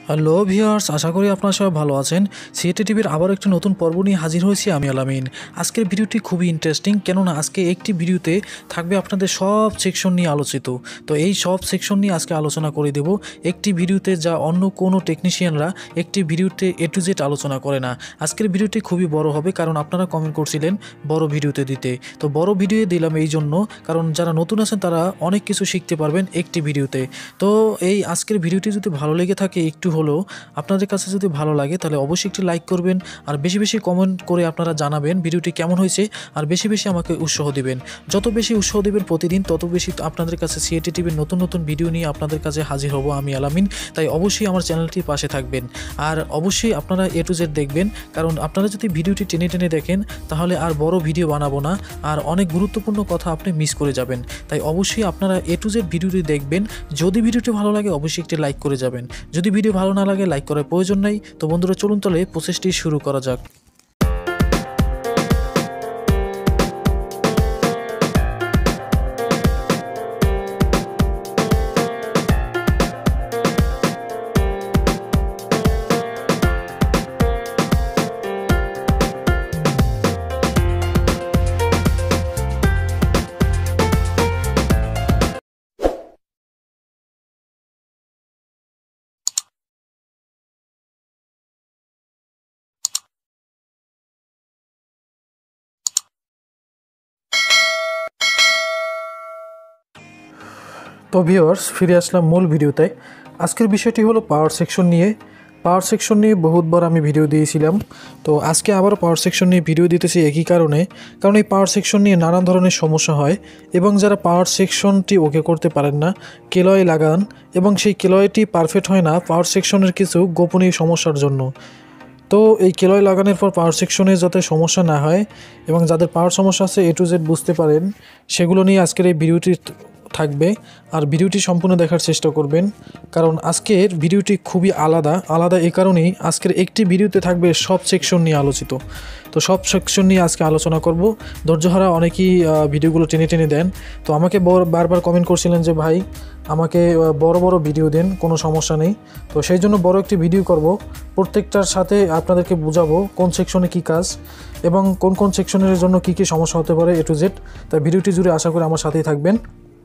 Hello viewers, আশা করি আপনারা সবাই ভালো আছেন। সিএটি টিভির আবার একটি নতুন পর্ব নিয়ে হাজির হয়েছি আমি আলামিন। আজকের ভিডিওটি খুবই ইন্টারেস্টিং, কেননা আজকে একটি ভিডিওতে থাকবে আপনাদের সব সেকশন নিয়ে আলোচিত। তো এই সব সেকশন নিয়ে আজকে আলোচনা করে দেব একটি ভিডিওতে, যা অন্য কোনো টেকনিশিয়ানরা একটি ভিডিওতে এ টু জেড আলোচনা করে না। আজকের ভিডিওটি খুবই বড় হবে, কারণ আপনারা কমেন্ট করছিলেন বড় ভিডিওতে দিতে। তো বড় ভিডিও দিলাম এই জন্য, কারণ যারা নতুন আছেন তারা অনেক কিছু শিখতে পারবেন একটি ভিডিওতে। তো এই আজকের ভিডিওটি যদি ভালো লেগে থাকে, একটু হলেও আপনাদের কাছে যদি ভালো লাগে, তাহলে অবশ্যই একটি লাইক করবেন, আর বেশি বেশি কমেন্ট করে আপনারা জানাবেন ভিডিওটি কেমন হয়েছে, আর বেশি বেশি আমাকে উৎসাহ দিবেন। যত বেশি উৎসাহ দিবেন প্রতিদিন, তত বেশি আপনাদের কাছে সিএটি টিভির নতুন নতুন ভিডিও নিয়ে আপনাদের কাছে হাজির হব আমি আলামিন। তাই অবশ্যই আমার চ্যানেলটির পাশে থাকবেন, আর অবশ্যই আপনারা এ টু জেড দেখবেন, কারণ আপনারা যদি ভিডিওটি টেনে টেনে দেখেন তাহলে আর বড় ভিডিও বানাবো না, আর অনেক গুরুত্বপূর্ণ কথা আপনি মিস করে যাবেন। তাই অবশ্যই আপনারা এ টু জেড ভিডিওটি দেখবেন। যদি ভিডিওটি ভালো লাগে অবশ্যই একটি লাইক করে যাবেন, যদি ভিডিও ভালো না লাগে লাইক করার প্রয়োজন নাই। তো বন্ধুরা, চলুন তাহলে প্রসেসটি শুরু করা যাক। তো ভিউয়ার্স, ফিরে আসলাম মূল ভিডিওতে। আজকের বিষয়টি হলো পাওয়ার সেকশন নিয়ে। পাওয়ার সেকশন নিয়ে বহুতবার আমি ভিডিও দিয়েছিলাম, তো আজকে আবারও পাওয়ার সেকশন নিয়ে ভিডিও দিতেছি একই কারণে, কারণ এই পাওয়ার সেকশন নিয়ে নানান ধরনের সমস্যা হয়, এবং যারা পাওয়ার সেকশনটি ওকে করতে পারেন না, কেলয় লাগান এবং সেই কেলয়টি পারফেক্ট হয় না পাওয়ার সেকশনের কিছু গোপনীয় সমস্যার জন্য। তো এই কেলয় লাগানোর পর পাওয়ার সেকশনে যাতে সমস্যা না হয়, এবং যাদের পাওয়ার সমস্যা আছে এ টু জেড বুঝতে পারেন, সেগুলো নিয়ে আজকের এই ভিডিওটি থাকবে। আর ভিডিওটি সম্পূর্ণ দেখার চেষ্টা করবেন, কারণ আজকের ভিডিওটি খুবই আলাদা এই কারণেই আজকের একটি ভিডিওতে থাকবে সব সেকশন নিয়ে আলোচিত। তো সব সেকশন নিয়ে আজকে আলোচনা করব। ধৈর্যহারা অনেকেই ভিডিওগুলো টেনে টেনে দেন, তো আমাকে বারবার কমেন্ট করছিলেন যে ভাই আমাকে বড় বড় ভিডিও দেন, কোনো সমস্যা নেই। তো সেই জন্য বড় একটি ভিডিও করব, প্রত্যেকটার সাথে আপনাদেরকে বুঝাবো কোন সেকশনে কী কাজ এবং কোন কোন সেকশনের জন্য কী কী সমস্যা হতে পারে এ টু জেড। তাই ভিডিওটি জুড়ে আশা করি আমার সাথেই থাকবেন।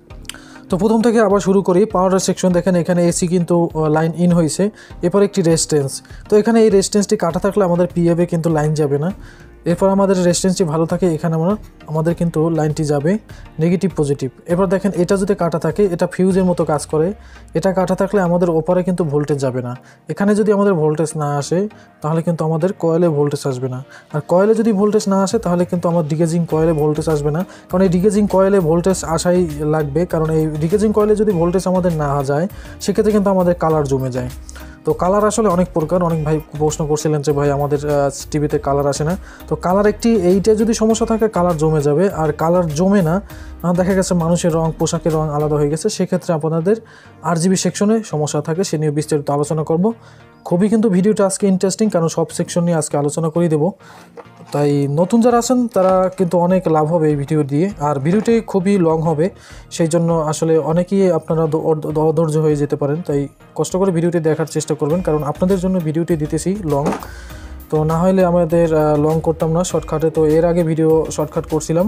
তো প্রথম থেকে আবার শুরু করি। পাওয়ার সেকশন দেখেন, এখানে এসি কিন্তু লাইন ইন হয়েছে, এরপর একটি রেজিস্ট্যান্স। তো এখানে এই রেজিস্ট্যান্সটি কাটা থাকলে আমাদের পিএফে কিন্তু লাইন যাবে না। এরপর আমাদের রেজিস্ট্যান্সটি ভালো থাকে, এখানে আমাদের কিন্তু লাইনটি যাবে নেগেটিভ পজিটিভ। এরপর দেখেন এটা যদি কাটা থাকে, এটা ফিউজের মতো কাজ করে, এটা কাটা থাকলে আমাদের ওপারে কিন্তু ভোল্টেজ যাবে না। এখানে যদি আমাদের ভোল্টেজ না আসে তাহলে কিন্তু আমাদের কয়েলে ভোল্টেজ আসবে না, আর কয়েলে যদি ভোল্টেজ না আসে তাহলে কিন্তু আমার ডিগেজিং কয়েলে ভোল্টেজ আসবে না, কারণ এই ডিগেজিং কয়েলে ভোল্টেজ আসাই লাগবে, কারণ এই ডিগেজিং কয়েলে যদি ভোল্টেজ আমাদের না যায় সেক্ষেত্রে কিন্তু আমাদের কালার জমে যায়। তো কালার আসলে অনেক প্রকার, অনেক ভাই প্রশ্ন করছিলেন যে ভাই আমাদের টিভিতে কালার আসে না। তো কালার এইটা যদি সমস্যা থাকে কালার জমে যাবে, আর কালার জমে না, দেখা গেছে মানুষের রং, পোশাকের রং আলাদা হয়ে গেছে, সেক্ষেত্রে আপনাদের আরজিবি সেকশনে সমস্যা থাকে, সে নিয়ে বিস্তারিত আলোচনা করব। খুবই কিন্তু ভিডিওটা আজকে ইন্টারেস্টিং, কারণ সব সেকশন নিয়ে আজকে আলোচনা করে দেবো। তাই নতুন যারা আছেন তারা কিন্তু অনেক লাভ হবে এই ভিডিও দিয়ে, আর ভিডিওটি খুবই লং হবে, সেই জন্য আসলে অনেকেই আপনারা অধৈর্য হয়ে যেতে পারেন। তাই কষ্ট করে ভিডিওটি দেখার চেষ্টা করবেন, কারণ আপনাদের জন্য ভিডিওটি দিতেছি লং। তো না হলে আমাদের লং করতাম না, শর্টকাটে। তো এর আগে ভিডিও শর্টকাট করছিলাম।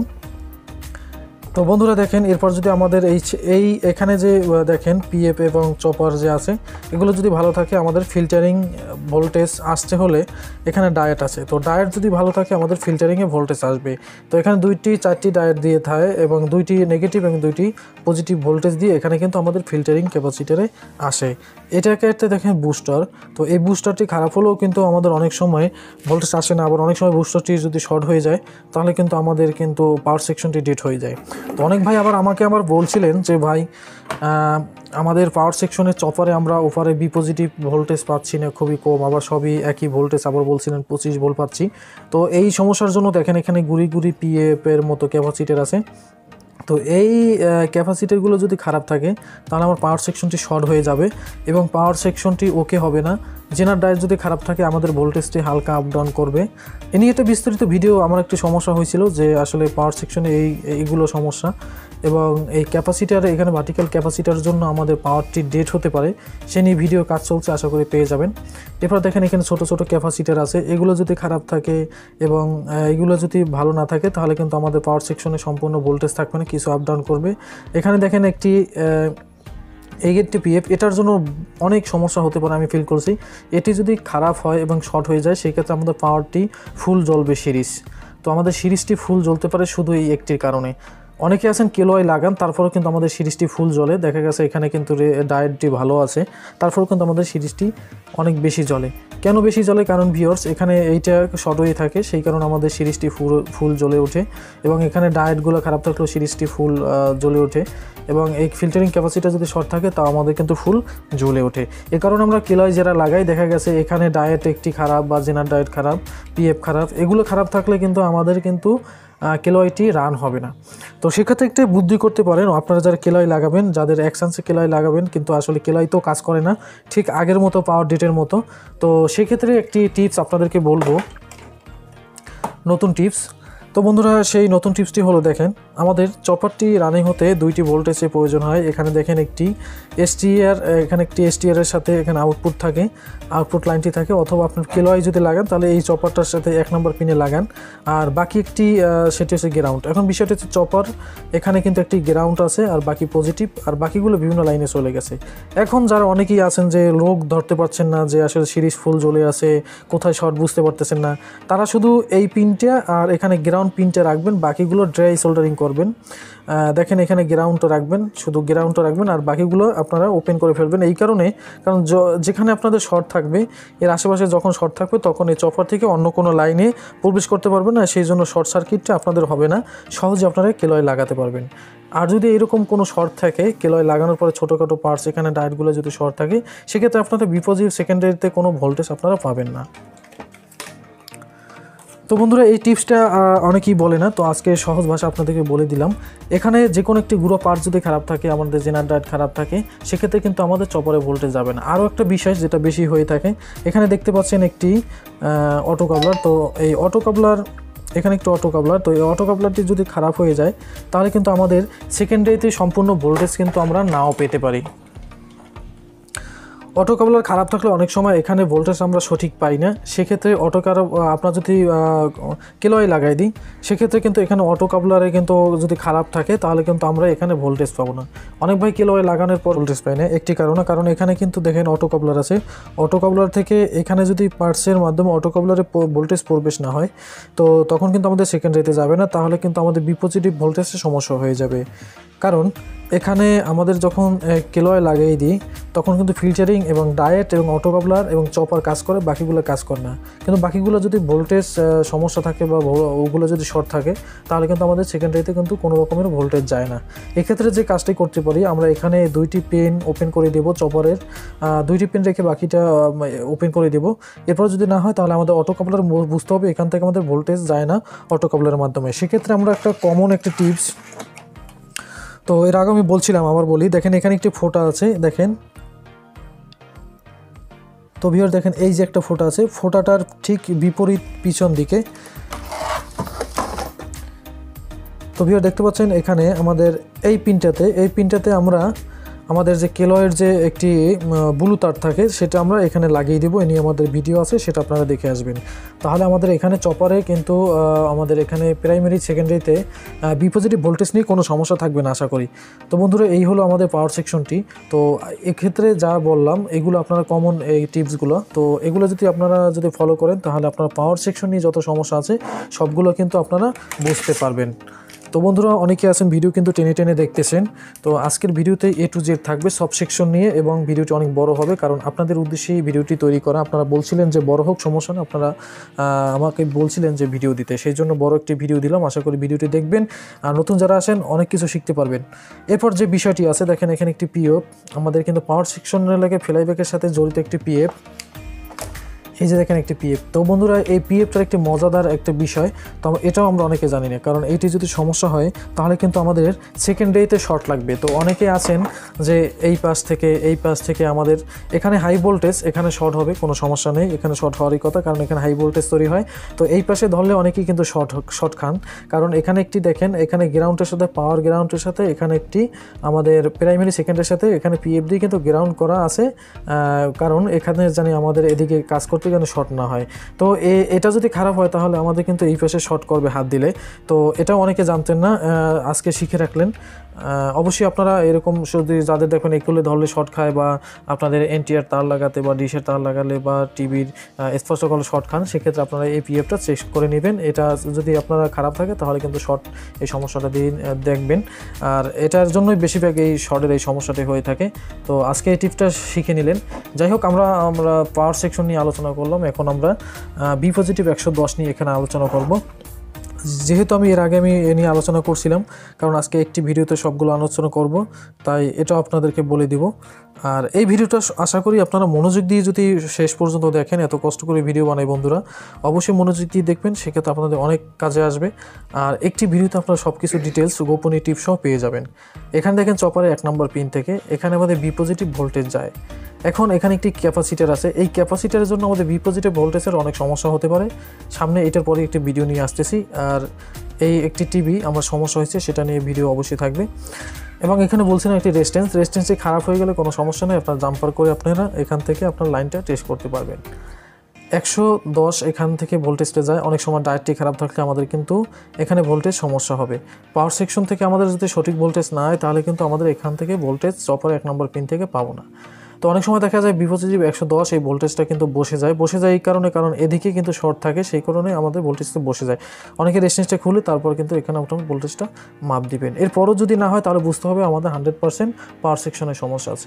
তো বন্ধুরা দেখেন, এরপর যদি আমাদের এখানে যে দেখেন পিএফ এবং চপার যে আছে, এগুলো যদি ভালো থাকে, আমাদের ফিল্টারিং ভোল্টেজ আসতে হলে এখানে ডায়েট আছে। তো ডায়েট যদি ভালো থাকে আমাদের ফিল্টারিংয়ে ভোল্টেজ আসবে। তো এখানে 4টি ডায়েট দিয়ে থাকে, এবং 2টি নেগেটিভ এবং 2টি পজিটিভ ভোল্টেজ দিয়ে এখানে কিন্তু আমাদের ফিল্টারিং ক্যাপাসিটারে আসে। এটাকে একটা দেখেন বুস্টার। তো এই বুস্টারটি খারাপ হলেও কিন্তু আমাদের অনেক সময় ভোল্টেজ আসে না, আবার অনেক সময় বুস্টারটি যদি শর্ট হয়ে যায় তাহলে কিন্তু আমাদের কিন্তু পাওয়ার সেকশনটি ডেড হয়ে যায়। তো অনেক ভাই আমাকে বলছিলেন যে ভাই আমাদের পাওয়ার সেকশনের চপারে আমরা ওপারে বি পজিটিভ ভোল্টেজ পাচ্ছি না, খুবই কম, আবার সবই একই ভোল্টেজ, আবার বলছিলেন 25 ভোল্ট পাচ্ছি। তো এই সমস্যার জন্য দেখেন এখানে গুড়ি পিএফের মতো ক্যাপাসিটার আছে। তো এই ক্যাপাসিটারগুলো যদি খারাপ থাকে তাহলে আমার পাওয়ার সেকশনটি শর্ট হয়ে যাবে এবং পাওয়ার সেকশনটি ওকে হবে না। জেনার ডায়েট যদি খারাপ থাকে আমাদের ভোল্টেজটি হালকা আপ ডাউন করবে। এ নিয়ে একটা বিস্তারিত ভিডিও আমার একটি সমস্যা হয়েছিল যে আসলে পাওয়ার সেকশনে এইগুলো সমস্যা, এবং এই ক্যাপাসিটার এখানে ভার্টিক্যাল ক্যাপাসিটার জন্য আমাদের পাওয়ারটি ডেড হতে পারে, সে নিয়ে ভিডিও কাজ চলছে, আশা করি পেয়ে যাবেন। এরপর দেখেন এখানে ছোট ছোট ক্যাপাসিটার আছে, এগুলো যদি খারাপ থাকে এবং এগুলো যদি ভালো না থাকে তাহলে কিন্তু আমাদের পাওয়ার সেকশনে সম্পূর্ণ ভোল্টেজ থাকবে না, কিছু আপ ডাউন করবে। এখানে দেখেন একটি পিএফ, এটার জন্য অনেক সমস্যা হতে পারে আমি ফিল করছি। এটি যদি খারাপ হয় এবং শর্ট হয়ে যায় সেক্ষেত্রে আমাদের পাওয়ারটি ফুল জ্বলবে সিরিজ, তো আমাদের সিরিজটি ফুল জ্বলতে পারে শুধু এই একটির কারণে। অনেকে আছেন কেলোয় লাগান তারপরেও কিন্তু আমাদের সিরিজটি ফুল জ্বলে, দেখা গেছে এখানে কিন্তু ডায়েটটি ভালো আছে তারপরেও কিন্তু আমাদের সিরিজটি অনেক বেশি জ্বলে। কেন বেশি জ্বলে? কারণ ভিউয়ার্স এখানে এইটা শর্ট হয়ে থাকে, সেই কারণে আমাদের সিরিজটি ফুল জ্বলে ওঠে, এবং এখানে ডায়েটগুলো খারাপ থাকলেও সিরিজটি ফুল জ্বলে ওঠে, এবং এই ফিল্টারিং ক্যাপাসিটি যদি শর্ট থাকে তাও আমাদের কিন্তু ফুল জ্বলে ওঠে। এ কারণে আমরা কেলয় যারা লাগাই দেখা গেছে এখানে ডায়েট একটি খারাপ বা জেনার ডায়েট খারাপ, পিএফ খারাপ, এগুলো খারাপ থাকলে কিন্তু আমাদের কিন্তু কেলয়টি রান হবে না। তো সেক্ষেত্রে একটু বুদ্ধি করতে পারেন আপনারা যারা কেলয় লাগাবেন, যাদের অ্যাকশানসে কেলয় লাগাবেন কিন্তু আসলে কেলয় তো কাজ করে না ঠিক আগের মতো পাওয়ার ডেটের মতো। তো সেক্ষেত্রে একটি টিপস আপনাদেরকে বলবো, নতুন টিপস। তো বন্ধুরা সেই নতুন টিপসটি হলো, দেখেন আমাদের চপারটি রানিং হতে 2টি ভোল্টেজের প্রয়োজন হয়। এখানে দেখেন একটি এসটিআর, এখানে একটি এসটিআরের সাথে এখানে আউটপুট থাকে, আউটপুট লাইনটি থাকে, অথবা আপনার কেলয় যদি লাগান তাহলে এই চপারটার সাথে 1 নম্বর পিনে লাগান, আর বাকি একটি সেটি হচ্ছে গ্রাউন্ড। এখন বিষয়টি হচ্ছে চপার এখানে কিন্তু একটি গ্রাউন্ড আছে আর বাকি পজিটিভ, আর বাকিগুলো বিভিন্ন লাইনে চলে গেছে। এখন যারা অনেকেই আছেন যে লোক ধরতে পারছেন না যে আসলে সিরিজ ফুল জ্বলে আছে, কোথায় শর্ট বুঝতে পারতেছেন না, তারা শুধু এই পিনটা আর এখানে গ্রাউন্ড পিনটা রাখবেন, বাকিগুলো ড্রাই সোল্ডারিং করবেন। দেখেন এখানে গ্রাউন্ডটা রাখবেন, শুধু গ্রাউন্ডটা রাখবেন আর বাকিগুলো আপনারা ওপেন করে ফেলবেন। এই কারণে কারণ যেখানে আপনাদের শর্ট থাকবে এর আশেপাশে যখন শর্ট থাকবে তখন এই চপার থেকে অন্য কোনো লাইনে প্রবেশ করতে পারবেন না, সেই জন্য শর্ট সার্কিটটা আপনাদের হবে না, সহজে আপনারা কেলয় লাগাতে পারবেন। আর যদি এরকম কোনো শর্ট থাকে কেলয় লাগানোর পরে ছোটোখাটো পার্টস এখানে ডায়েটগুলো যদি শর্ট থাকে সেক্ষেত্রে আপনাদের বিপরীত সেকেন্ডারিতে কোনো ভোল্টেজ আপনারা পাবেন না। তো বন্ধুরা এই টিপসটা অনেকেই বলে না, তো আজকে সহজ ভাষা আপনাদেরকে বলে দিলাম। এখানে যে কোনো একটি গুঁড়ো পার্ট যদি খারাপ থাকে, আমাদের জেনার ডায়েট খারাপ থাকে, সেক্ষেত্রে কিন্তু আমাদের চপারে ভোল্টেজ যাবে না। আরও একটা বিষয় যেটা বেশি হয়ে থাকে, এখানে দেখতে পাচ্ছেন একটি অটো কাবলার, তো এই অটো কাবলার এখানে একটু অটো কাবলার, তো এই অটো কাবলারটি যদি খারাপ হয়ে যায় তাহলে কিন্তু আমাদের সেকেন্ডারিতে সম্পূর্ণ ভোল্টেজ কিন্তু আমরা নাও পেতে পারি। অটো কাবলার খারাপ থাকলে অনেক সময় এখানে ভোল্টেজ আমরা সঠিক পাই না, সেক্ষেত্রে আপনার যদি কেলয় লাগাই দিই সেক্ষেত্রে কিন্তু এখানে অটো কাবলারে কিন্তু যদি খারাপ থাকে তাহলে কিন্তু আমরা এখানে ভোল্টেজ পাবো না। অনেক ভাই কেলয় লাগানোর পর ভোল্টেজ পাই না, একটি কারণ এখানে কিন্তু দেখেন অটো কাবলার আছে, অটো কাবলার থেকে এখানে যদি পার্টসের মাধ্যমে অটো কাবলারে ভোল্টেজ প্রবেশ না হয় তো তখন কিন্তু আমাদের সেকেন্ডারিতে যাবে না, তাহলে কিন্তু আমাদের বিপজিটিভ ভোল্টেজের সমস্যা হয়ে যাবে। কারণ এখানে আমাদের যখন কেলয় লাগিয়ে দিই তখন কিন্তু ফিল্টারিং এবং ডায়েট এবং অটো কাবলার এবং চপার কাজ করে, বাকিগুলো কাজ করে না। কিন্তু বাকিগুলো যদি ভোল্টেজ সমস্যা থাকে বা ওগুলো যদি শর্ট থাকে তাহলে কিন্তু আমাদের সেকেন্ডারিতে কিন্তু কোনো রকমের ভোল্টেজ যায় না। এক্ষেত্রে যে কাজটি করতে পারি আমরা এখানে 2টি পেন ওপেন করে দেবো, চপারের 2টি পেন রেখে বাকিটা ওপেন করে দেবো। এরপর যদি না হয় তাহলে আমাদের অটো কাবলার বুঝতে হবে এখান থেকে আমাদের ভোল্টেজ যায় না অটো কাবলারের মাধ্যমে। সেক্ষেত্রে আমরা একটা কমন একটা টিপস, তো এর আগে আমি বলছিলাম আবার বলি, দেখেন এখানে একটি ফোঁটা আছে, দেখেন তো ভিউয়ার দেখেন এই যে একটা ফোঁটা আছে, ফোঁটাটার ঠিক বিপরীত পিছন দিকে, তো ভিউয়ার দেখতে পাচ্ছেন এখানে আমাদের এই পিনটাতে আমরা আমাদের যে কেলয়ের যে একটি ব্লু তার থাকে সেটা আমরা এখানে লাগিয়ে দেবো। এ নিয়ে আমাদের ভিডিও আছে, সেটা আপনারা দেখে আসবেন। তাহলে আমাদের এখানে চপারে কিন্তু আমাদের এখানে প্রাইমারি সেকেন্ডারিতে বিপজিটিভ ভোল্টেজ নিয়ে কোনো সমস্যা থাকবে না আশা করি। তো বন্ধুরা এই হলো আমাদের পাওয়ার সেকশনটি। তো এক্ষেত্রে যা বললাম এগুলো আপনারা কমন এই টিপসগুলো, তো এগুলো যদি আপনারা ফলো করেন তাহলে আপনারা পাওয়ার সেকশন নিয়ে যত সমস্যা আছে সবগুলো কিন্তু আপনারা বুঝতে পারবেন। তো বন্ধুরা অনেকে আছেন ভিডিও কিন্তু টেনে টেনে দেখতেছেন, তো আজকের ভিডিওতে A to Z থাকবে সব সেকশন নিয়ে, এবং ভিডিওটি অনেক বড় হবে কারণ আপনাদের উদ্দেশ্যেই ভিডিওটি তৈরি করা। আপনারা বলছিলেন যে বড় হোক সমস্যা না, আপনারা আমাকে বলছিলেন যে ভিডিও দিতে, সেই জন্য বড় একটি ভিডিও দিলাম। আশা করি ভিডিওটি দেখবেন আর নতুন যারা আসেন অনেক কিছু শিখতে পারবেন। এরপর যে বিষয়টি আছে দেখেন এখানে একটি পিএফ, আমাদের কিন্তু পাওয়ার সেকশনের লাগে ফ্লাইব্যাকের সাথে জড়িত একটি পিএফ। এই যে দেখেন একটি পিএফ। তো বন্ধুরা এই পিএফটার একটি মজাদার একটা বিষয়, তো এটাও আমরা অনেকে জানি না, কারণ এইটি যদি সমস্যা হয় তাহলে কিন্তু আমাদের সেকেন্ড ডেতে শর্ট লাগবে। তো অনেকে আছেন যে এই পাশ থেকে আমাদের এখানে হাই ভোল্টেজ, এখানে শর্ট হবে, কোনো সমস্যা নেই, এখানে শর্ট হওয়ারই কথা, কারণ এখানে হাই ভোল্টেজ তৈরি হয়। তো এই পাশে ধরলে অনেকেই কিন্তু শর্ট খান, কারণ এখানে একটি দেখেন এখানে গ্রাউন্ডের সাথে পাওয়ার গ্রাউন্ডের সাথে এখানে একটি আমাদের প্রাইমারি সেকেন্ডের সাথে এখানে পিএফ দিয়ে কিন্তু গ্রাউন্ড করা আছে, কারণ এখানে জানি আমাদের এদিকে কাজ করতে যেন শর্ট না হয়। তো এটা যদি খারাপ হয় তাহলে আমাদের কিন্তু এই পাশে শর্ট করবে হাত দিলে। তো এটাও অনেকে জানতেন না, আজকে শিখে রাখলেন। অবশ্যই আপনারা এরকম যদি যাদের দেখবেন এগুলো ধরলে শর্ট খায়, বা আপনাদের এনটিআর তার লাগাতে বা ডিশের তার লাগালে বা টিভির স্পষ্ট করলে শর্ট খান, সেক্ষেত্রে আপনারা এই পিএফটা চেক করে নেবেন। এটা যদি আপনারা খারাপ থাকে তাহলে কিন্তু শর্ট এই সমস্যাটা দিয়ে দেখবেন, আর এটার জন্যই বেশিরভাগ এই শর্টের এই সমস্যাটি হয়ে থাকে। তো আজকে এই টিপটা শিখে নিলেন। যাই হোক, আমরা পাওয়ার সেকশন নিয়ে আলোচনা করলাম, এখন আমরা বি পজিটিভ 110 নিয়ে এখানে আলোচনা করব। যেহেতু আমি এর আগে এ নিয়ে আলোচনা করছিলাম, কারণ আজকে একটি ভিডিওতে সবগুলো আলোচনা করব, তাই এটা আপনাদেরকে বলে দিব। আর এই ভিডিওটা আশা করি আপনারা মনোযোগ দিয়ে যদি শেষ পর্যন্ত দেখেন, এত কষ্ট করে ভিডিও বানাই বন্ধুরা, অবশ্যই মনোযোগ দিয়ে দেখবেন, সেক্ষেত্রে আপনাদের অনেক কাজে আসবে। আর একটি ভিডিওতে আপনারা সব কিছু ডিটেলস গোপনীয় টিপসও পেয়ে যাবেন। এখানে দেখেন চপারে 1 নম্বর পিন থেকে এখানে আমাদের বি পজিটিভ ভোল্টেজ যায়। এখন এখানে একটি ক্যাপাসিটার আছে, এই ক্যাপাসিটারের জন্য আমাদের বি পজিটিভ ভোল্টেজের অনেক সমস্যা হতে পারে। সামনে এটার পরে একটি ভিডিও নিয়ে আসতেছি, আর এই একটি টিভি আমার সমস্যা হয়েছে সেটা নিয়ে ভিডিও অবশ্যই থাকবে। এবং এখানে বলছিলাম একটি রেজিস্ট্যান্সটি খারাপ হয়ে গেলে কোনো সমস্যা নেই, আপনার জাম্পার করে আপনারা এখান থেকে আপনার লাইনটা টেস্ট করতে পারবেন। 110 এখান থেকে ভোল্টেজটা যায়, অনেক সময় ডায়েটটি খারাপ থাকলে আমাদের কিন্তু এখানে ভোল্টেজ সমস্যা হবে। পাওয়ার সেকশন থেকে আমাদের যদি সঠিক ভোল্টেজ না হয় তাহলে কিন্তু আমাদের এখান থেকে ভোল্টেজ চপার 1 নম্বর পিন থেকে পাবো না। তো অনেক সময় দেখা যায় বি পজিটিভ 110 এই ভোল্টেজটা কিন্তু বসে যায় এই কারণে, কারণ এদিকে কিন্তু শর্ট থাকে, সেই কারণে আমাদের ভোল্টেজটা বসে যায়। অনেকে রেজিস্ট্যান্সটা খুলে তারপর কিন্তু এখানে আপনার ভোল্টেজটা মাপ দিবেন। এরপরও যদি না হয় তাহলে বুঝতে হবে আমাদের 100% পাওয়ার সেকশনের সমস্যা আছে।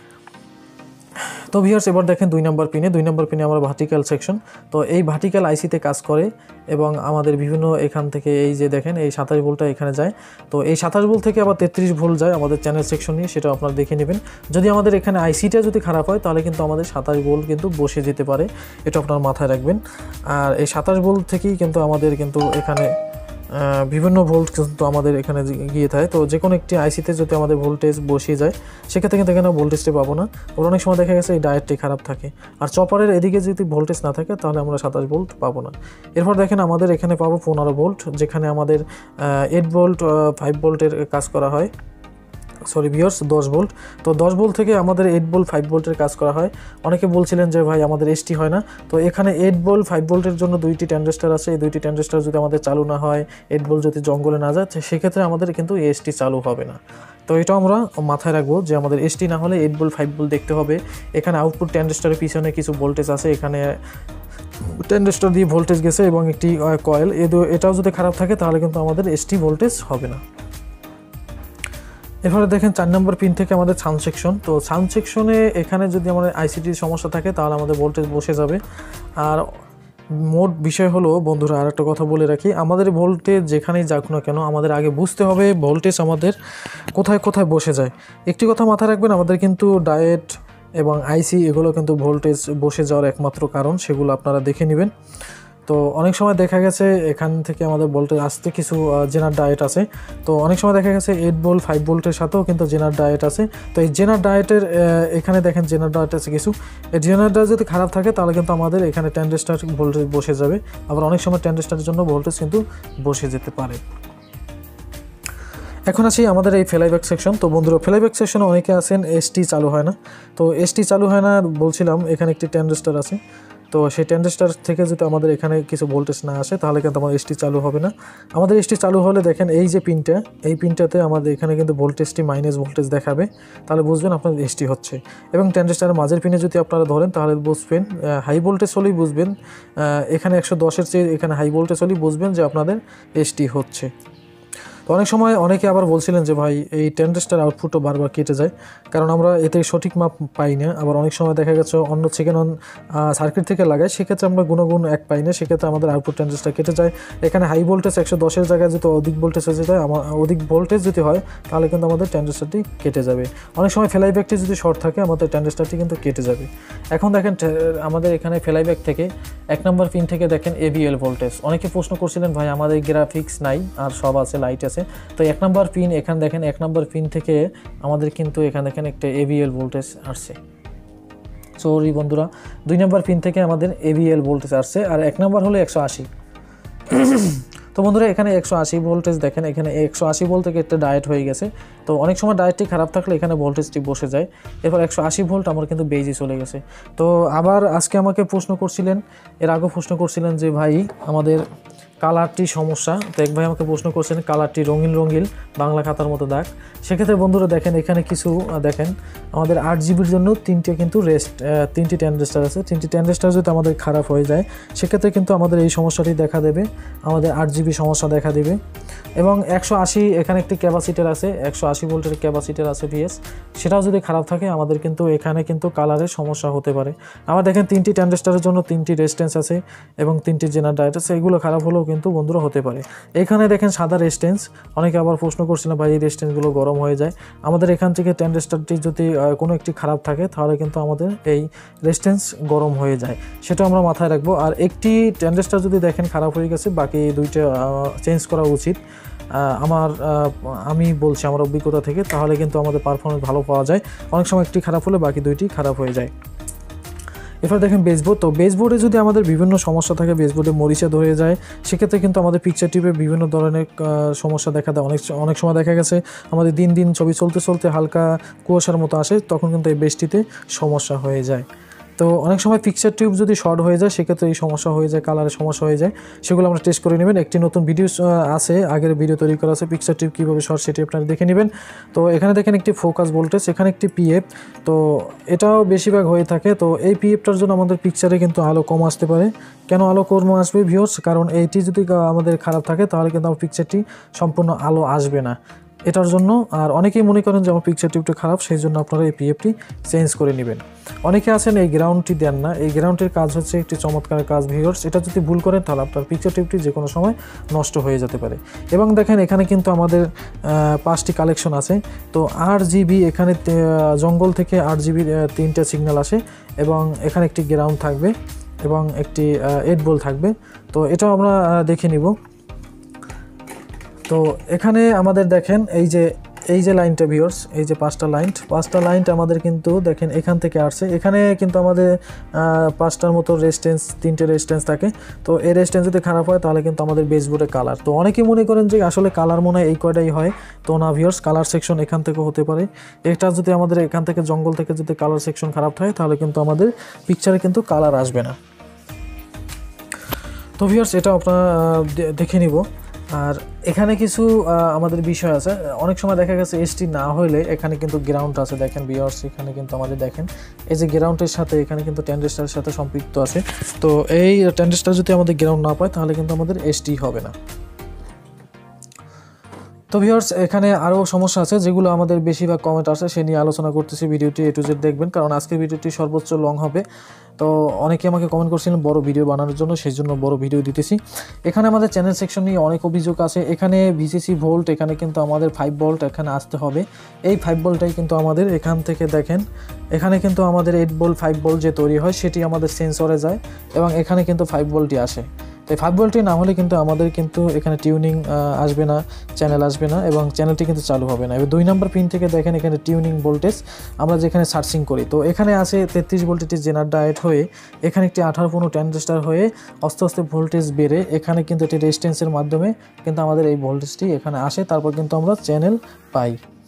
তো ভিউয়ার্স, এবার দেখেন 2 নম্বর পিনে আমার ভার্টিক্যাল সেকশন। তো এই ভার্টিক্যাল আইসিতে কাজ করে এবং আমাদের বিভিন্ন এখান থেকে এই যে দেখেন এই 27 ভোল্টটা এখানে যায়। তো এই 27 ভোল্ট থেকে আবার 33 ভোল্ট যায় আমাদের চ্যানেল সেকশন নিয়ে, সেটা আপনারা দেখে নেবেন। যদি আমাদের এখানে আইসিটা যদি খারাপ হয় তাহলে কিন্তু আমাদের 27 ভোল্ট কিন্তু বসে যেতে পারে, এটা আপনারা মাথায় রাখবেন। আর এই 27 ভোল্ট থেকেই কিন্তু আমাদের কিন্তু এখানে বিভিন্ন ভোল্ট কিন্তু আমাদের এখানে গিয়ে থাকে। তো যে কোনো একটি আইসিতে যদি আমাদের ভোল্টেজ বসিয়ে যায় সেক্ষেত্রে কিন্তু এখানে ভোল্টেজটি পাবো না। ওর অনেক সময় দেখা গেছে এই ডায়েটটি খারাপ থাকে, আর চপারের এদিকে যদি ভোল্টেজ না থাকে তাহলে আমরা 27 ভোল্ট পাবো না। এরপর দেখেন আমাদের এখানে পাবো 15 ভোল্ট, যেখানে আমাদের 8 ভোল্ট 5 ভোল্টের কাজ করা হয়, সরি ভিউয়ার্স 10 ভোল্ট। তো 10 ভোল্ট থেকে আমাদের 8 ভোল্ট 5 ভোল্টের কাজ করা হয়। অনেকে বলছিলেন যে ভাই আমাদের এসটি হয় না, তো এখানে 8 ভোল্ট 5 ভোল্টের জন্য 2টি ট্রানজিস্টর আছে। এই 2টি ট্রানজিস্টর যদি আমাদের চালু না হয়, 8 ভোল্ট যদি জঙ্গলে না যায়, সেক্ষেত্রে আমাদের কিন্তু এসটি চালু হবে না। তো এটা আমরা মাথায় রাখবো যে আমাদের এসটি না হলে 8 ভোল্ট 5 ভোল্ট দেখতে হবে। এখানে আউটপুট ট্রানজিস্টরের পিছনে কিছু ভোল্টেজ আছে, এখানে ট্রানজিস্টর দিয়ে ভোল্টেজ গেছে এবং একটি কয়েল, এটাও যদি খারাপ থাকে তাহলে কিন্তু আমাদের এসটি ভোল্টেজ হবে না। এরপরে দেখেন 4 নম্বর পিন থেকে আমাদের সাউন্ড সেকশন। তো সাউন্ড সেকশনে এখানে যদি আমাদের আইসিটির সমস্যা থাকে তাহলে আমাদের ভোল্টেজ বসে যাবে। আর মোট বিষয় হলো বন্ধুরা, আর একটা কথা বলে রাখি, আমাদের ভোল্টেজ যেখানেই যাক না কেন আমাদের আগে বুঝতে হবে ভোল্টেজ আমাদের কোথায় কোথায় বসে যায়। একটি কথা মাথায় রাখবেন, আমাদের কিন্তু ডায়েট এবং আইসি এগুলো কিন্তু ভোল্টেজ বসে যাওয়ার একমাত্র কারণ, সেগুলো আপনারা দেখে নেবেন। তো অনেক সময় দেখা গেছে এখান থেকে আমাদের ভোল্টেজ আসতে কিছু জেনার ডায়েট আছে। তো অনেক সময় দেখা গেছে 8 ভোল্ট 5 ভোল্টের সাথেও কিন্তু জেনার ডায়েট আছে। তো এই জেনার ডায়েটের এখানে দেখেন জেনার ডায়েট আছে কিছু, এই জেনার ডায়েট যদি খারাপ থাকে তাহলে কিন্তু আমাদের এখানে ট্রানজিস্টর ভোল্টেজ বসে যাবে। আবার অনেক সময় ট্রানজিস্টরের জন্য ভোল্টেজ কিন্তু বসে যেতে পারে। এখন আসি আমাদের এই ফ্লাইব্যাক সেকশন। তো বন্ধুরা, ফ্লাইব্যাক সেকশনে অনেকে আছেন এসটি চালু হয় না। তো এসটি চালু হয় না বলছিলাম, এখানে একটি ট্রানজিস্টর আছে। তো সেই ট্রানজিস্টর থেকে যদি আমাদের এখানে কিছু ভোল্টেজ না আসে তাহলে কিন্তু আমার এসটি চালু হবে না। আমাদের এসটি চালু হলে দেখেন এই যে পিনটা, এই পিনটাতে আমাদের এখানে কিন্তু ভোল্টেজটি মাইনাস ভোল্টেজ দেখাবে, তাহলে বুঝবেন আপনার এসটি হচ্ছে। এবং ট্রানজিস্টরের মাঝের পিনে যদি আপনারা ধরেন তাহলে বুঝবেন হাই ভোল্টেজ হলেই বুঝবেন, এখানে 110-এর চেয়ে এখানে হাই ভোল্টেজ হলেই বুঝবেন যে আপনাদের এসটি হচ্ছে। তো অনেক সময় অনেকে আবার বলছিলেন যে ভাই এই ট্যান্ডেস্টার আউটপুটও বারবার কেটে যায়, কারণ আমরা এতে সঠিক মাপ পাই না। আবার অনেক সময় দেখা গেছে অন্য সেকেন্ড অন সার্কিট থেকে লাগাই, সেক্ষেত্রে আমরা গুণগুণ এক পাই না, সেক্ষেত্রে আমাদের আউটপুট ট্যান্ডেস্টার কেটে যায়। এখানে হাই ভোল্টেজ 110-এর জায়গায় যদি অধিক ভোল্টেজ হয়ে যায়, অধিক ভোল্টেজ যদি হয় তাহলে কিন্তু আমাদের ট্যান্ডেস্টারটি কেটে যাবে। অনেক সময় ফ্লাইব্যাকটি যদি শর্ট থাকে আমাদের ট্যান্ডেস্টারটি কিন্তু কেটে যাবে। এখন দেখেন আমাদের এখানে ফ্লাইব্যাক থেকে 1 নম্বর পিন থেকে দেখেন AVL ভোল্টেজ। অনেকে প্রশ্ন করছিলেন ভাই আমাদের গ্রাফিক্স নাই আর সব আছে, লাইট আছে, তো 1 নম্বর পিন এখানে দেখেন 1 নম্বর পিন থেকে আমাদের কিন্তু এখানে দেখেন একটা AVL ভোল্টেজ আসছে। সরি বন্ধুরা, 2 নম্বর পিন থেকে আমাদের AVL ভোল্টেজ আসছে, আর 1 নম্বর হলো 180। তো বন্ধুরা এখানে 180 ভোল্টেজ দেখেন, এখানে 180 ভোল্ট থেকে একটা ডায়েট হয়ে গেছে। তো অনেক সময় ডায়েটটি খারাপ থাকলে এখানে ভোল্টেজটি বসে যায়, এরপর 180 ভোল্ট আমার কিন্তু বেজে চলে গেছে। তো আবার আজকে আমাকে প্রশ্ন করছিলেন, এর আগেও প্রশ্ন করছিলেন যে ভাই আমাদের কালারটি সমস্যা। তো এক ভাই আমাকে প্রশ্ন করছেন কালারটি রঙিন রঙিন বাংলা খাতার মতো দাগ। সেক্ষেত্রে বন্ধুরা দেখেন এখানে কিছু দেখেন আমাদের 8 জিবির জন্য 3টে কিন্তু তিনটি ট্যান্ডেস্টার আছে। 3টি ট্যান্ডেস্টার যদি আমাদের খারাপ হয়ে যায় সেক্ষেত্রে কিন্তু আমাদের এই সমস্যাটি দেখা দেবে, আমাদের 8 জিবি সমস্যা দেখা দেবে। এবং 180 এখানে একটি ক্যাপাসিটার আছে, 180 ভোল্টের ক্যাপাসিটার আছে VS, সেটাও যদি খারাপ থাকে আমাদের কিন্তু এখানে কিন্তু কালারের সমস্যা হতে পারে। আবার দেখেন 3টি ট্যান্ডেস্টারের জন্য 3টি রেজিস্ট্যান্স আছে এবং 3টি জেনার ডায়েট আছে, এগুলো খারাপ হলেও কিন্তু বন্ধুরা হতে পারে। এখানে দেখেন সাদা রেজিস্ট্যান্স, অনেকে আবার প্রশ্ন করছিলেন ভাই এই রেজিস্ট্যান্সগুলো গরম হয়ে যায়। আমাদের এখান থেকে ট্যান্ডেস্টারটি যদি কোনো একটি খারাপ থাকে তাহলে কিন্তু আমাদের এই রেজিস্ট্যান্স গরম হয়ে যায়, সেটা আমরা মাথায় রাখবো। আর একটি ট্যান্ডেস্টার যদি দেখেন খারাপ হয়ে গেছে, বাকি 2টা চেঞ্জ করা উচিত আমি বলছি আমার অভিজ্ঞতা থেকে, তাহলে কিন্তু আমাদের পারফরমেন্স ভালো পাওয়া যায়। অনেক সময় একটি খারাপ হলে বাকি 2টি খারাপ হয়ে যায়। এরপর দেখেন বেসবোর্ড। তো বেসবোর্ডে যদি আমাদের বিভিন্ন সমস্যা থাকে, বেসবোর্ডে মরিচা ধরে যায়, সেক্ষেত্রে কিন্তু আমাদের পিকচার টিপে বিভিন্ন ধরনের সমস্যা দেখা দেয়। অনেক সময় দেখা গেছে আমাদের দিন দিন ছবি চলতে চলতে হালকা কুয়াশার মতো আসে, তখন কিন্তু এই বেসটিতে সমস্যা হয়ে যায়। তো অনেক সময় পিকচার টিউব যদি শর্ট হয়ে যায় সেক্ষেত্রে এই সমস্যা হয়ে যায়, কালারের সমস্যা হয়ে যায়, সেগুলো আমরা টেস্ট করে নেবেন। একটি নতুন ভিডিও আছে, আগের ভিডিও তৈরি করা আছে পিকচার টিউব কীভাবে শর্ট, সেটি আপনারা দেখে নেবেন। তো এখানে দেখেন একটি ফোকাস ভোল্টেজ, এখানে একটি PF, তো এটাও বেশিরভাগ হয়ে থাকে। তো এই PFটার জন্য আমাদের পিকচারে কিন্তু আলো কম আসতে পারে। কেন আলো কম আসবে ভিউয়ার্স? কারণ এইটি যদি আমাদের খারাপ থাকে তাহলে কিন্তু আমার পিকচারটি সম্পূর্ণ আলো আসবে না এটার জন্য। আর অনেকেই মনে করেন যে আমার পিকচার টিউবটা খারাপ, সেই জন্য আপনারা এই PFটি চেঞ্জ করে নেবেন। অনেকে আছেন এই গ্রাউন্ডটি দেন না, এই গ্রাউন্ডের কাজ হচ্ছে একটি চমৎকার কাজ ভিউয়ার্স, এটা যদি ভুল করেন তাহলে আপনার পিকচার টিউবটি যে কোনো সময় নষ্ট হয়ে যেতে পারে। এবং দেখেন এখানে কিন্তু আমাদের 5টি কালেকশন আছে। তো 8 জিবি এখানে জঙ্গল থেকে 8 জিবির 3টা সিগন্যাল আসে, এবং এখানে একটি গ্রাউন্ড থাকবে এবং একটি 8 ভোল্ট থাকবে। তো এটাও আমরা দেখে নিব। তো এখানে আমাদের দেখেন এই যে লাইনটা ভিউয়ার্স, এই যে 5টা লাইন আমাদের কিন্তু দেখেন এখান থেকে আসছে। এখানে কিন্তু আমাদের 5টার মতো রেজিস্ট্যান্স, 3টে রেজিস্ট্যান্স থাকে। তো এই রেজিস্ট্যান্স যদি খারাপ হয় তাহলে কিন্তু আমাদের বেসবোর্ডে কালার। তো অনেকে মনে করেন যে আসলে কালার মনে হয় এই কয়টাই হয়, তো না ভিউয়ার্স, কালার সেকশন এখান থেকে হতে পারে। এটা যদি আমাদের এখান থেকে জঙ্গল থেকে যদি কালার সেকশন খারাপ থাকে তাহলে কিন্তু আমাদের পিকচারে কিন্তু কালার আসবে না। তো ভিউয়ার্স এটা আপনারা দেখে নিব। আর এখানে কিছু আমাদের বিষয় আছে, অনেক সময় দেখা গেছে ST না হলে এখানে কিন্তু গ্রাউন্ড আছে। দেখেন ভিউয়ার্স এখানে কিন্তু আমাদের দেখেন এই যে গ্রাউন্ডের সাথে এখানে কিন্তু ট্যান্ডেস্টারের সাথে সম্পৃক্ত আছে। তো এই ট্যান্ডেস্টার যদি আমাদের গ্রাউন্ড না পায় তাহলে কিন্তু আমাদের ST হবে না। তো ভিউয়ার্স এখানে আরও সমস্যা আছে যেগুলো আমাদের বেশিরভাগ কমেন্ট আসে, সে নিয়ে আলোচনা করতেছি। ভিডিওটি A to Z দেখবেন, কারণ আজকের ভিডিওটি সর্বোচ্চ লং হবে। তো অনেকে আমাকে কমেন্ট করছিলেন বড় ভিডিও বানানোর জন্য, সেই জন্য বড় ভিডিও দিতেছি। এখানে আমাদের চ্যানেল সেকশন নিয়ে অনেক অভিযোগ আছে। এখানে VCC ভোল্ট, এখানে কিন্তু আমাদের 5 ভোল্ট এখানে আসতে হবে। এই 5 ভোল্টটাই কিন্তু আমাদের এখান থেকে দেখেন, এখানে কিন্তু আমাদের 8 ভোল্ট 5 ভোল্ট যে তৈরি হয় সেটি আমাদের সেন্সরে যায়, এবং এখানে কিন্তু 5 ভোল্টই আসে। তো এই 5 ভোল্টই না হলে কিন্তু আমাদের কিন্তু এখানে টিউনিং আসবে না, চ্যানেল আসবে না, এবং চ্যানেলটি কিন্তু চালু হবে না। এবার 2 নম্বর পিন থেকে দেখেন এখানে টিউনিং ভোল্টেজ আমরা যেখানে সার্চিং করি, তো এখানে আছে 33 ভোল্টের জেনার ডায়েট হয়ে এখানে একটি 18-15 ট্রানজিস্টর হয়ে আস্তে আস্তে ভোল্টেজ বেড়ে এখানে কিন্তু একটি রেজিস্ট্যান্সের মাধ্যমে কিন্তু আমাদের এই ভোল্টেজটি এখানে আসে, তারপর কিন্তু আমরা চ্যানেল পাই।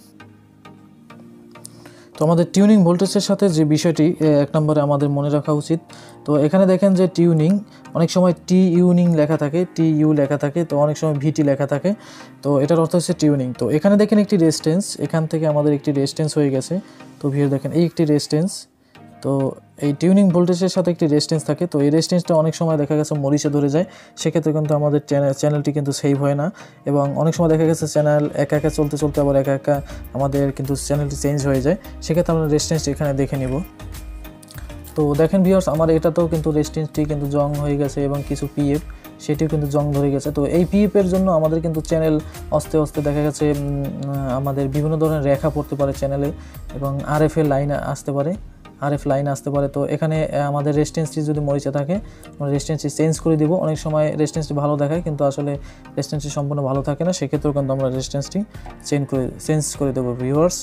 তো আমাদের টিউনিং ভোল্টেজের সাথে যে বিষয়টি 1 নম্বরে আমাদের মনে রাখা উচিত। তো এখানে দেখেন যে টিউনিং, অনেক সময় টিউনিং লেখা থাকে, TU লেখা থাকে, তো অনেক সময় VT লেখা থাকে, তো এটার অর্থ হচ্ছে টিউনিং। তো এখানে দেখেন একটি রেজিস্ট্যান্স, এখান থেকে আমাদের একটি রেজিস্ট্যান্স হয়ে গেছে। তো ভিউয়ার দেখেন এই একটি রেজিস্ট্যান্স, তো এই টিউনিং ভোল্টেজের সাথে একটি রেজিস্ট্যান্স থাকে, তো এই রেজিস্ট্যান্সটা অনেক সময় দেখা গেছে মরিচে ধরে যায়, সেক্ষেত্রে কিন্তু আমাদের চ্যানেলটি কিন্তু সেভ হয় না, এবং অনেক সময় দেখা গেছে চ্যানেল একা একা চলতে চলতে আবার একা একা আমাদের কিন্তু চ্যানেলটি চেঞ্জ হয়ে যায়, সেক্ষেত্রে আমরা রেজিস্ট্যান্সটি এখানে দেখে নিব। তো দেখেন ভিউয়ার্স, আমার এটাতেও কিন্তু রেজিস্ট্যান্সটি কিন্তু জং হয়ে গেছে এবং কিছু পিএফ সেটিও কিন্তু জং ধরে গেছে। তো এই পিএফের জন্য আমাদের কিন্তু চ্যানেল আস্তে আস্তে দেখা গেছে আমাদের বিভিন্ন ধরনের রেখা পড়তে পারে চ্যানেলে, এবং আরএফ লাইন আসতে পারে। তো এখানে আমাদের রেজিস্ট্যান্সটি যদি মরিচে থাকে আমরা রেজিস্ট্যান্সটি চেঞ্জ করে দিব। অনেক সময় রেজিস্ট্যান্সটি ভালো দেখায় কিন্তু আসলে রেজিস্ট্যান্সটি সম্পূর্ণ ভালো থাকে না, সেক্ষেত্রেও কিন্তু আমরা রেজিস্ট্যান্সটি চেঞ্জ করে দেবো ভিউয়ার্স।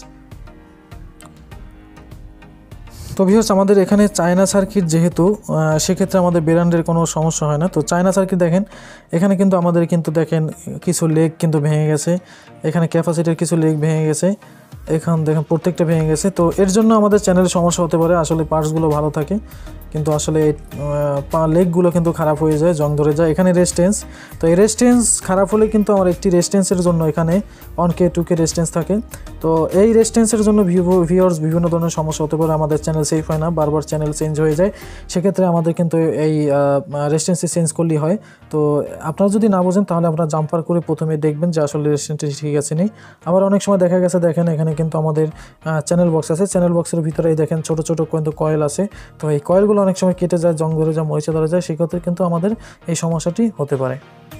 তো ভিউয়ার্স, আমাদের এখানে চায়না সার্কিট যেহেতু, সেক্ষেত্রে আমাদের ব্র্যান্ডের কোনো সমস্যা হয় না। তো চায়না সার্কিট দেখেন, এখানে কিন্তু আমাদের কিন্তু দেখেন কিছু লেগ কিন্তু ভেঙে গেছে, এখানে ক্যাপাসিটির কিছু লেগ ভেঙে গেছে, এখান দেখেন প্রত্যেকটা ভেঙে গেছে। তো এর জন্য আমাদের চ্যানেলের সমস্যা হতে পারে, আসলে পার্টসগুলো ভালো থাকে কিন্তু আসলে লেগগুলো কিন্তু খারাপ হয়ে যায়, জং ধরে যায়। এখানে রেজিস্ট্যান্স, তো এই রেজিস্ট্যান্স খারাপ হলে কিন্তু আমার একটি রেজিস্ট্যান্সের জন্য এখানে 1K 2K রেজিস্ট্যান্স থাকে। তো এই রেজিস্ট্যান্সের জন্য ভিউয়ার্স বিভিন্ন ধরনের সমস্যা হতে পারে, আমাদের চ্যানেল সেফ হয় না, বারবার চ্যানেল চেঞ্জ হয়ে যায়, সেক্ষেত্রে আমাদের কিন্তু এই রেজিস্ট্যান্সটি চেঞ্জ করলেই হয়। তো আপনারা যদি না বোঝেন তাহলে আপনারা জাম্পার করে প্রথমে দেখবেন যে আসলে রেজিস্ট্যান্সটি ঠিক আছে নেই। আবার অনেক সময় দেখা গেছে দেখেন এখানে কিন্তু আমাদের চ্যানেল বক্স আছে, চ্যানেল বক্সের ভিতরে এই দেখেন ছোটো ছোটো কিন্তু কয়েল আছে, তো এই কয়েলগুলো অনেক সময় কেটে যায়, জং ধরে যায়, মরিচা ধরে যায়, সেক্ষেত্রে কিন্তু আমাদের এই সমস্যাটি হতে পারে।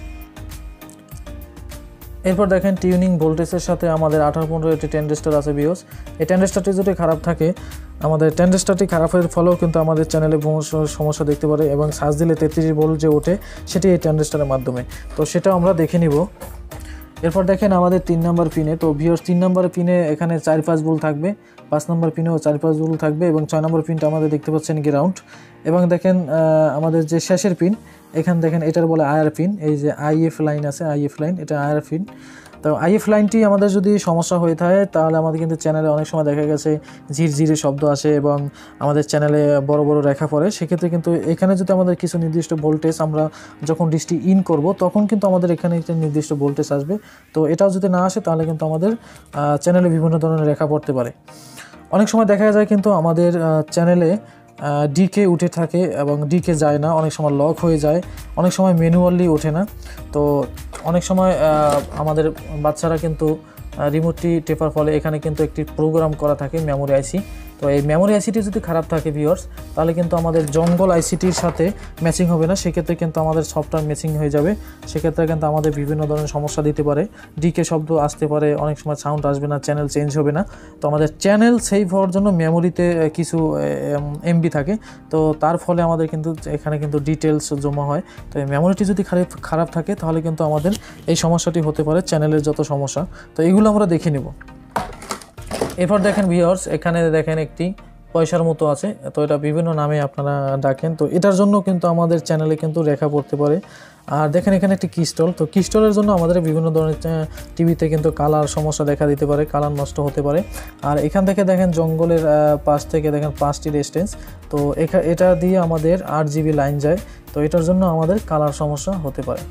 এরপর দেখেন টিউনিং ভোল্টেজের সাথে আমাদের 18-15 একটি ট্রানজিস্টর আছে ভিউয়ার্স। এই ট্রানজিস্টরটি যদি খারাপ থাকে, আমাদের ট্রানজিস্টরটি খারাপের ফলেও কিন্তু আমাদের চ্যানেলে সমস্যা দেখতে পারে, এবং সার্চ দিলে 33 ভোল্ট যে ওঠে সেটি এই ট্রানজিস্টরের মাধ্যমে, তো সেটা আমরা দেখে নিব। এরপর দেখেন আমাদের 3 নম্বর পিনে, তো ভিউয়ার্স 3 নম্বর পিনে এখানে 4-5 ভোল্ট থাকবে, 5 নম্বর পিনেও 4-5 ভোল্ট থাকবে, এবং 6 নম্বর পিনটা আমাদের দেখতে পাচ্ছেন গ্রাউন্ড। এবং দেখেন আমাদের যে শেষের পিন, এখানে দেখেন এটার বলে আইআর পিন, এই যে আইএফ লাইন আছে, আইএফ লাইন, এটা আইআর পিন। তো আইএফ লাইনটি আমাদের যদি সমস্যা হয়ে থাকে তাহলে আমাদের কিন্তু চ্যানেলে অনেক সময় দেখা গেছে ঝিরঝিরে শব্দ আসে এবং আমাদের চ্যানেলে বড় বড় রেখা পড়ে, সেক্ষেত্রে কিন্তু এখানে যদি আমাদের কিছু নির্দিষ্ট ভোল্টেজ আমরা যখন ডিশটি ইন করব তখন কিন্তু আমাদের এখানে একটা নির্দিষ্ট ভোল্টেজ আসবে। তো এটাও যদি না আসে তাহলে কিন্তু আমাদের চ্যানেলে বিভিন্ন ধরনের রেখা পড়তে পারে। অনেক সময় দেখা যায় কিন্তু আমাদের চ্যানেলে ডিকে উঠে থাকে এবং ডিকে যায় না, অনেক সময় লক হয়ে যায়, অনেক সময় ম্যানুয়ালি ওঠে না। তো অনেক সময় আমাদের বাচ্চারা কিন্তু রিমোটটি টেপার ফলে এখানে কিন্তু একটি প্রোগ্রাম করা থাকে মেমোরি আইসি, তো এই মেমোরি আইসিটি যদি খারাপ থাকে ভিউয়ার্স তাহলে কিন্তু আমাদের জঙ্গল আইসিটির সাথে ম্যাচিং হবে না, সেক্ষেত্রে কিন্তু আমাদের সফটওয়্যার ম্যাচিং হয়ে যাবে, সেক্ষেত্রে কিন্তু আমাদের বিভিন্ন ধরনের সমস্যা দিতে পারে, ডিকে শব্দ আসতে পারে, অনেক সময় সাউন্ড আসবে না, চ্যানেল চেঞ্জ হবে না। তো আমাদের চ্যানেল সেভ হওয়ার জন্য মেমোরিতে কিছু এমবি থাকে, তো তার ফলে আমাদের কিন্তু এখানে কিন্তু ডিটেলস জমা হয়। তো এই মেমোরিটি যদি খারাপ থাকে তাহলে কিন্তু আমাদের এই সমস্যাটি হতে পারে, চ্যানেলের যত সমস্যা, তো এগুলো আমরা দেখে নেব। এরপর দেখেন ভিউয়ার্স, এখানে দেখেন একটি পয়সার মতো আছে, তো এটা বিভিন্ন নামে আপনারা ডাকেন, তো এটার জন্য কিন্তু আমাদের চ্যানেলে কিন্তু রেখা পড়তে পারে। আর দেখেন এখানে একটি ক্রিস্টাল, তো ক্রিস্টালের জন্য আমাদের বিভিন্ন ধরনের টিভিতে কিন্তু কালার সমস্যা দেখা দিতে পারে, কালার নষ্ট হতে পারে। আর এখান থেকে দেখেন জঙ্গলের পাশ থেকে দেখেন 5টি রেজিস্ট্যান্স, তো এটা দিয়ে আমাদের 8 GB লাইন যায়, তো এটার জন্য আমাদের কালার সমস্যা হতে পারে।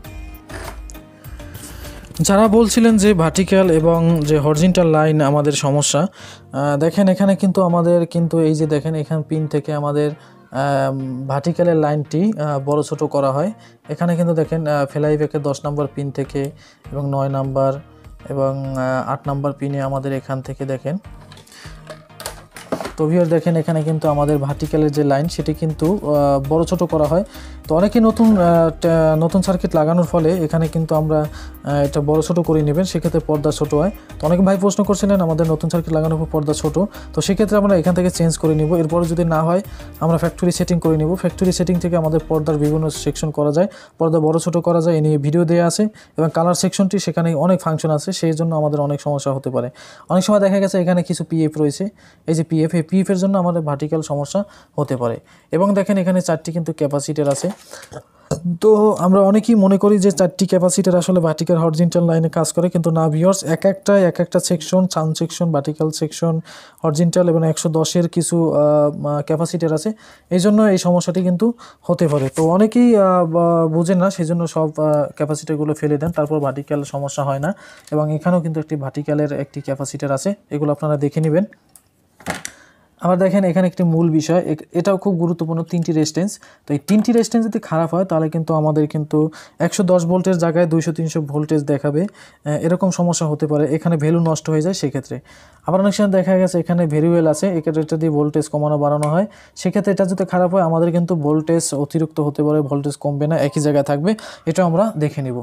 যারা বলছিলেন যে ভার্টিক্যাল এবং যে হরিজন্টাল লাইন আমাদের সমস্যা, দেখেন এখানে কিন্তু আমাদের কিন্তু এই যে দেখেন এখান পিন থেকে আমাদের ভার্টিক্যালের লাইনটি বড় ছোট করা হয়, এখানে কিন্তু দেখেন ফ্লাইব্যাকের 10 নম্বর পিন থেকে এবং 9 নম্বর এবং 8 নম্বর পিনে আমাদের এখান থেকে দেখেন। তো ভিউয়ার দেখেন এখানে কিন্তু আমাদের ভার্টিক্যালের যে লাইন সেটি কিন্তু বড় ছোট করা হয়। তো অনেকে নতুন সার্কিট লাগানোর ফলে এখানে কিন্তু আমরা এটা বড় ছোট করে নেবেন, সেক্ষেত্রে পর্দা ছোট হয়। তো অনেকে ভাই প্রশ্ন করছিলেন আমাদের নতুন সার্কিট লাগানোর পর পর্দা ছোট, তো সেক্ষেত্রে আমরা এখান থেকে চেঞ্জ করে নিব। এরপরে যদি না হয় আমরা ফ্যাক্টরি সেটিং করে নিব, ফ্যাক্টরি সেটিং থেকে আমাদের পর্দার বিভিন্ন সেকশন করা যায়, পর্দা বড় ছোট করা যায়, এ নিয়ে ভিডিও দেওয়া আছে, এবং কালার সেকশনটি সেখানে অনেক ফাংশন আছে, সেই জন্য আমাদের অনেক সমস্যা হতে পারে। অনেক সময় দেখা গেছে এখানে কিছু পিএফ রয়েছে, এই যে পিএফ, এই পিএফের জন্য আমাদের ভার্টিক্যাল সমস্যা হতে পারে। এবং দেখেন এখানে 4টি কিন্তু ক্যাপাসিটার আছে, তো আমরা অনেকেই মনে করি যে 4টি ক্যাপাসিটার আসলে ভার্টিক্যাল হরিজন্টাল লাইনে কাজ করে, কিন্তু না ভিউয়ার্স, এক একটা section, sound section, vertical section, horizontal এবং 110-এর কিছু ক্যাপাসিটার আছে, এই জন্য এই সমস্যাটি কিন্তু হতে পারে। তো অনেকেই বোঝেন না, সেই জন্য সব ক্যাপাসিটারগুলো ফেলে দেন, তারপর ভার্টিক্যাল সমস্যা হয় না। এবং এখানেও কিন্তু একটি ভার্টিক্যালের একটি ক্যাপাসিটার আছে, এগুলো আপনারা দেখে নেবেন। আবার দেখেন এখানে একটি মূল বিষয়, এটাও খুব গুরুত্বপূর্ণ, 3টি রেজিস্ট্যান্স। তো এই 3টি রেজিস্ট্যান্স যদি খারাপ হয় তাহলে কিন্তু আমাদের কিন্তু 110 ভোল্টের জায়গায় 200-300 ভোল্টেজ দেখাবে, এরকম সমস্যা হতে পারে, এখানে ভ্যালু নষ্ট হয়ে যায় সেক্ষেত্রে। আবার অনেক সময় দেখা গেছে এখানে ভেরিয়েবল আছে, এটা দিয়ে ভোল্টেজ কমানো বাড়ানো হয়, সেক্ষেত্রে এটা যদি খারাপ হয় আমাদের কিন্তু ভোল্টেজ অতিরিক্ত হতে পারে, ভোল্টেজ কমবে না, একই জায়গায় থাকবে, এটা আমরা দেখে নিব।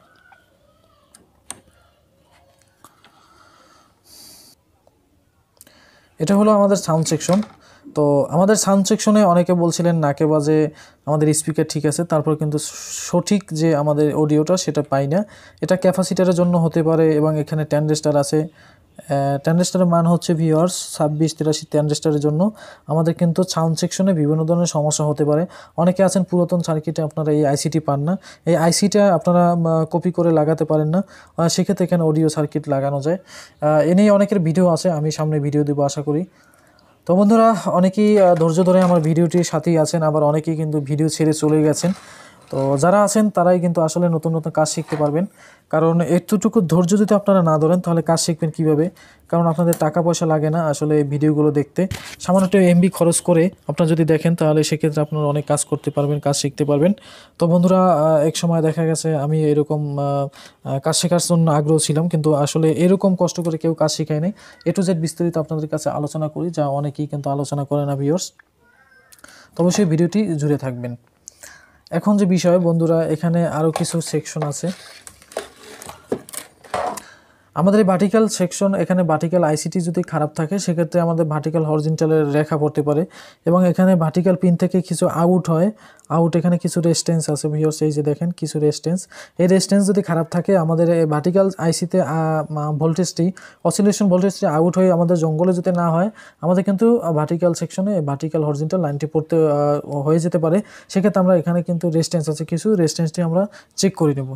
এটা হলো আমাদের সাউন্ড সেকশন। তো আমাদের সাউন্ড সেকশনে অনেকে বলছিলেন নাকে বাজে, আমাদের স্পিকার ঠিক আছে, তারপর কিন্তু সঠিক যে আমাদের অডিওটা সেটা পাই না। এটা ক্যাপাসিটারের জন্য হতে পারে, এবং এখানে ট্রানজিস্টর আছে, ট্রানজিস্টরের মান হচ্ছে ভিউয়ার্স 2683 ট্রানজিস্টরের জন্য আমাদের কিন্তু সাউন্ড সেকশনে বিভিন্ন ধরনের সমস্যা হতে পারে। অনেকে আছেন পুরাতন সার্কিটে আপনারা এই আইসিটি পান না, এই আইসিটা আপনারা কপি করে লাগাতে পারেন না, সেক্ষেত্রে এখানে অডিও সার্কিট লাগানো যায়। এ নিয়ে অনেকের ভিডিও আছে, আমি সামনে ভিডিও দেবো আশা করি। তো বন্ধুরা, অনেকেই ধৈর্য ধরে আমার ভিডিওটির সাথেই আছেন, আবার অনেকেই কিন্তু ভিডিও ছেড়ে চলে গেছেন। তো যারা আছেন তারাই কিন্তু আসলে নতুন নতুন কাজ শিখতে পারবেন, কারণ এতটুকু ধৈর্য যদি আপনারা না ধরেন তাহলে কাজ শিখবেন কিভাবে? কারণ আপনাদের টাকা পয়সা লাগে না আসলে ভিডিওগুলো দেখতে, সামান্য একটু এমবি খরচ করে আপনারা যদি দেখেন তাহলে সেক্ষেত্রে আপনারা অনেক কাজ করতে পারবেন, কাজ শিখতে পারবেন। তো বন্ধুরা, এক সময় দেখা গেছে আমি এরকম কাজ শেখার জন্য আগ্রহ ছিলাম, কিন্তু আসলে এরকম কষ্ট করে কেউ কাজ শেখায় নাই। এ টু জেড বিস্তারিত আপনাদের কাছে আলোচনা করি, যা অনেকেই কিন্তু আলোচনা করে না ভিউয়ার্স। তো অবশ্যই ভিডিওটি জুড়ে থাকবেন। এখন যে বিষয় বন্ধুরা, এখানে আরও কিছু সেকশন আছে আমাদের এই ভার্টিক্যাল সেকশন। এখানে ভার্টিক্যাল আইসিটি যদি খারাপ থাকে সেক্ষেত্রে আমাদের ভার্টিক্যাল হরিজন্টালের রেখা পড়তে পারে, এবং এখানে ভার্টিক্যাল পিন থেকে কিছু আউট হয়, এখানে কিছু রেজিস্ট্যান্স আছে ভিউয়ার্স, এই যে দেখেন কিছু রেজিস্ট্যান্স, এই রেজিস্ট্যান্স যদি খারাপ থাকে আমাদের এই ভার্টিক্যাল আইসিতে ভোল্টেজটি, অসিলেশন ভোল্টেজটি আউট হয়ে আমাদের জঙ্গলে যদি না হয়, আমাদের কিন্তু ভার্টিক্যাল সেকশনে ভার্টিক্যাল হরিজন্টাল লাইনটি পড়তে হয়ে যেতে পারে। সেক্ষেত্রে আমরা এখানে কিন্তু রেজিস্ট্যান্স আছে, কিছু রেজিস্ট্যান্সটি আমরা চেক করে নেব।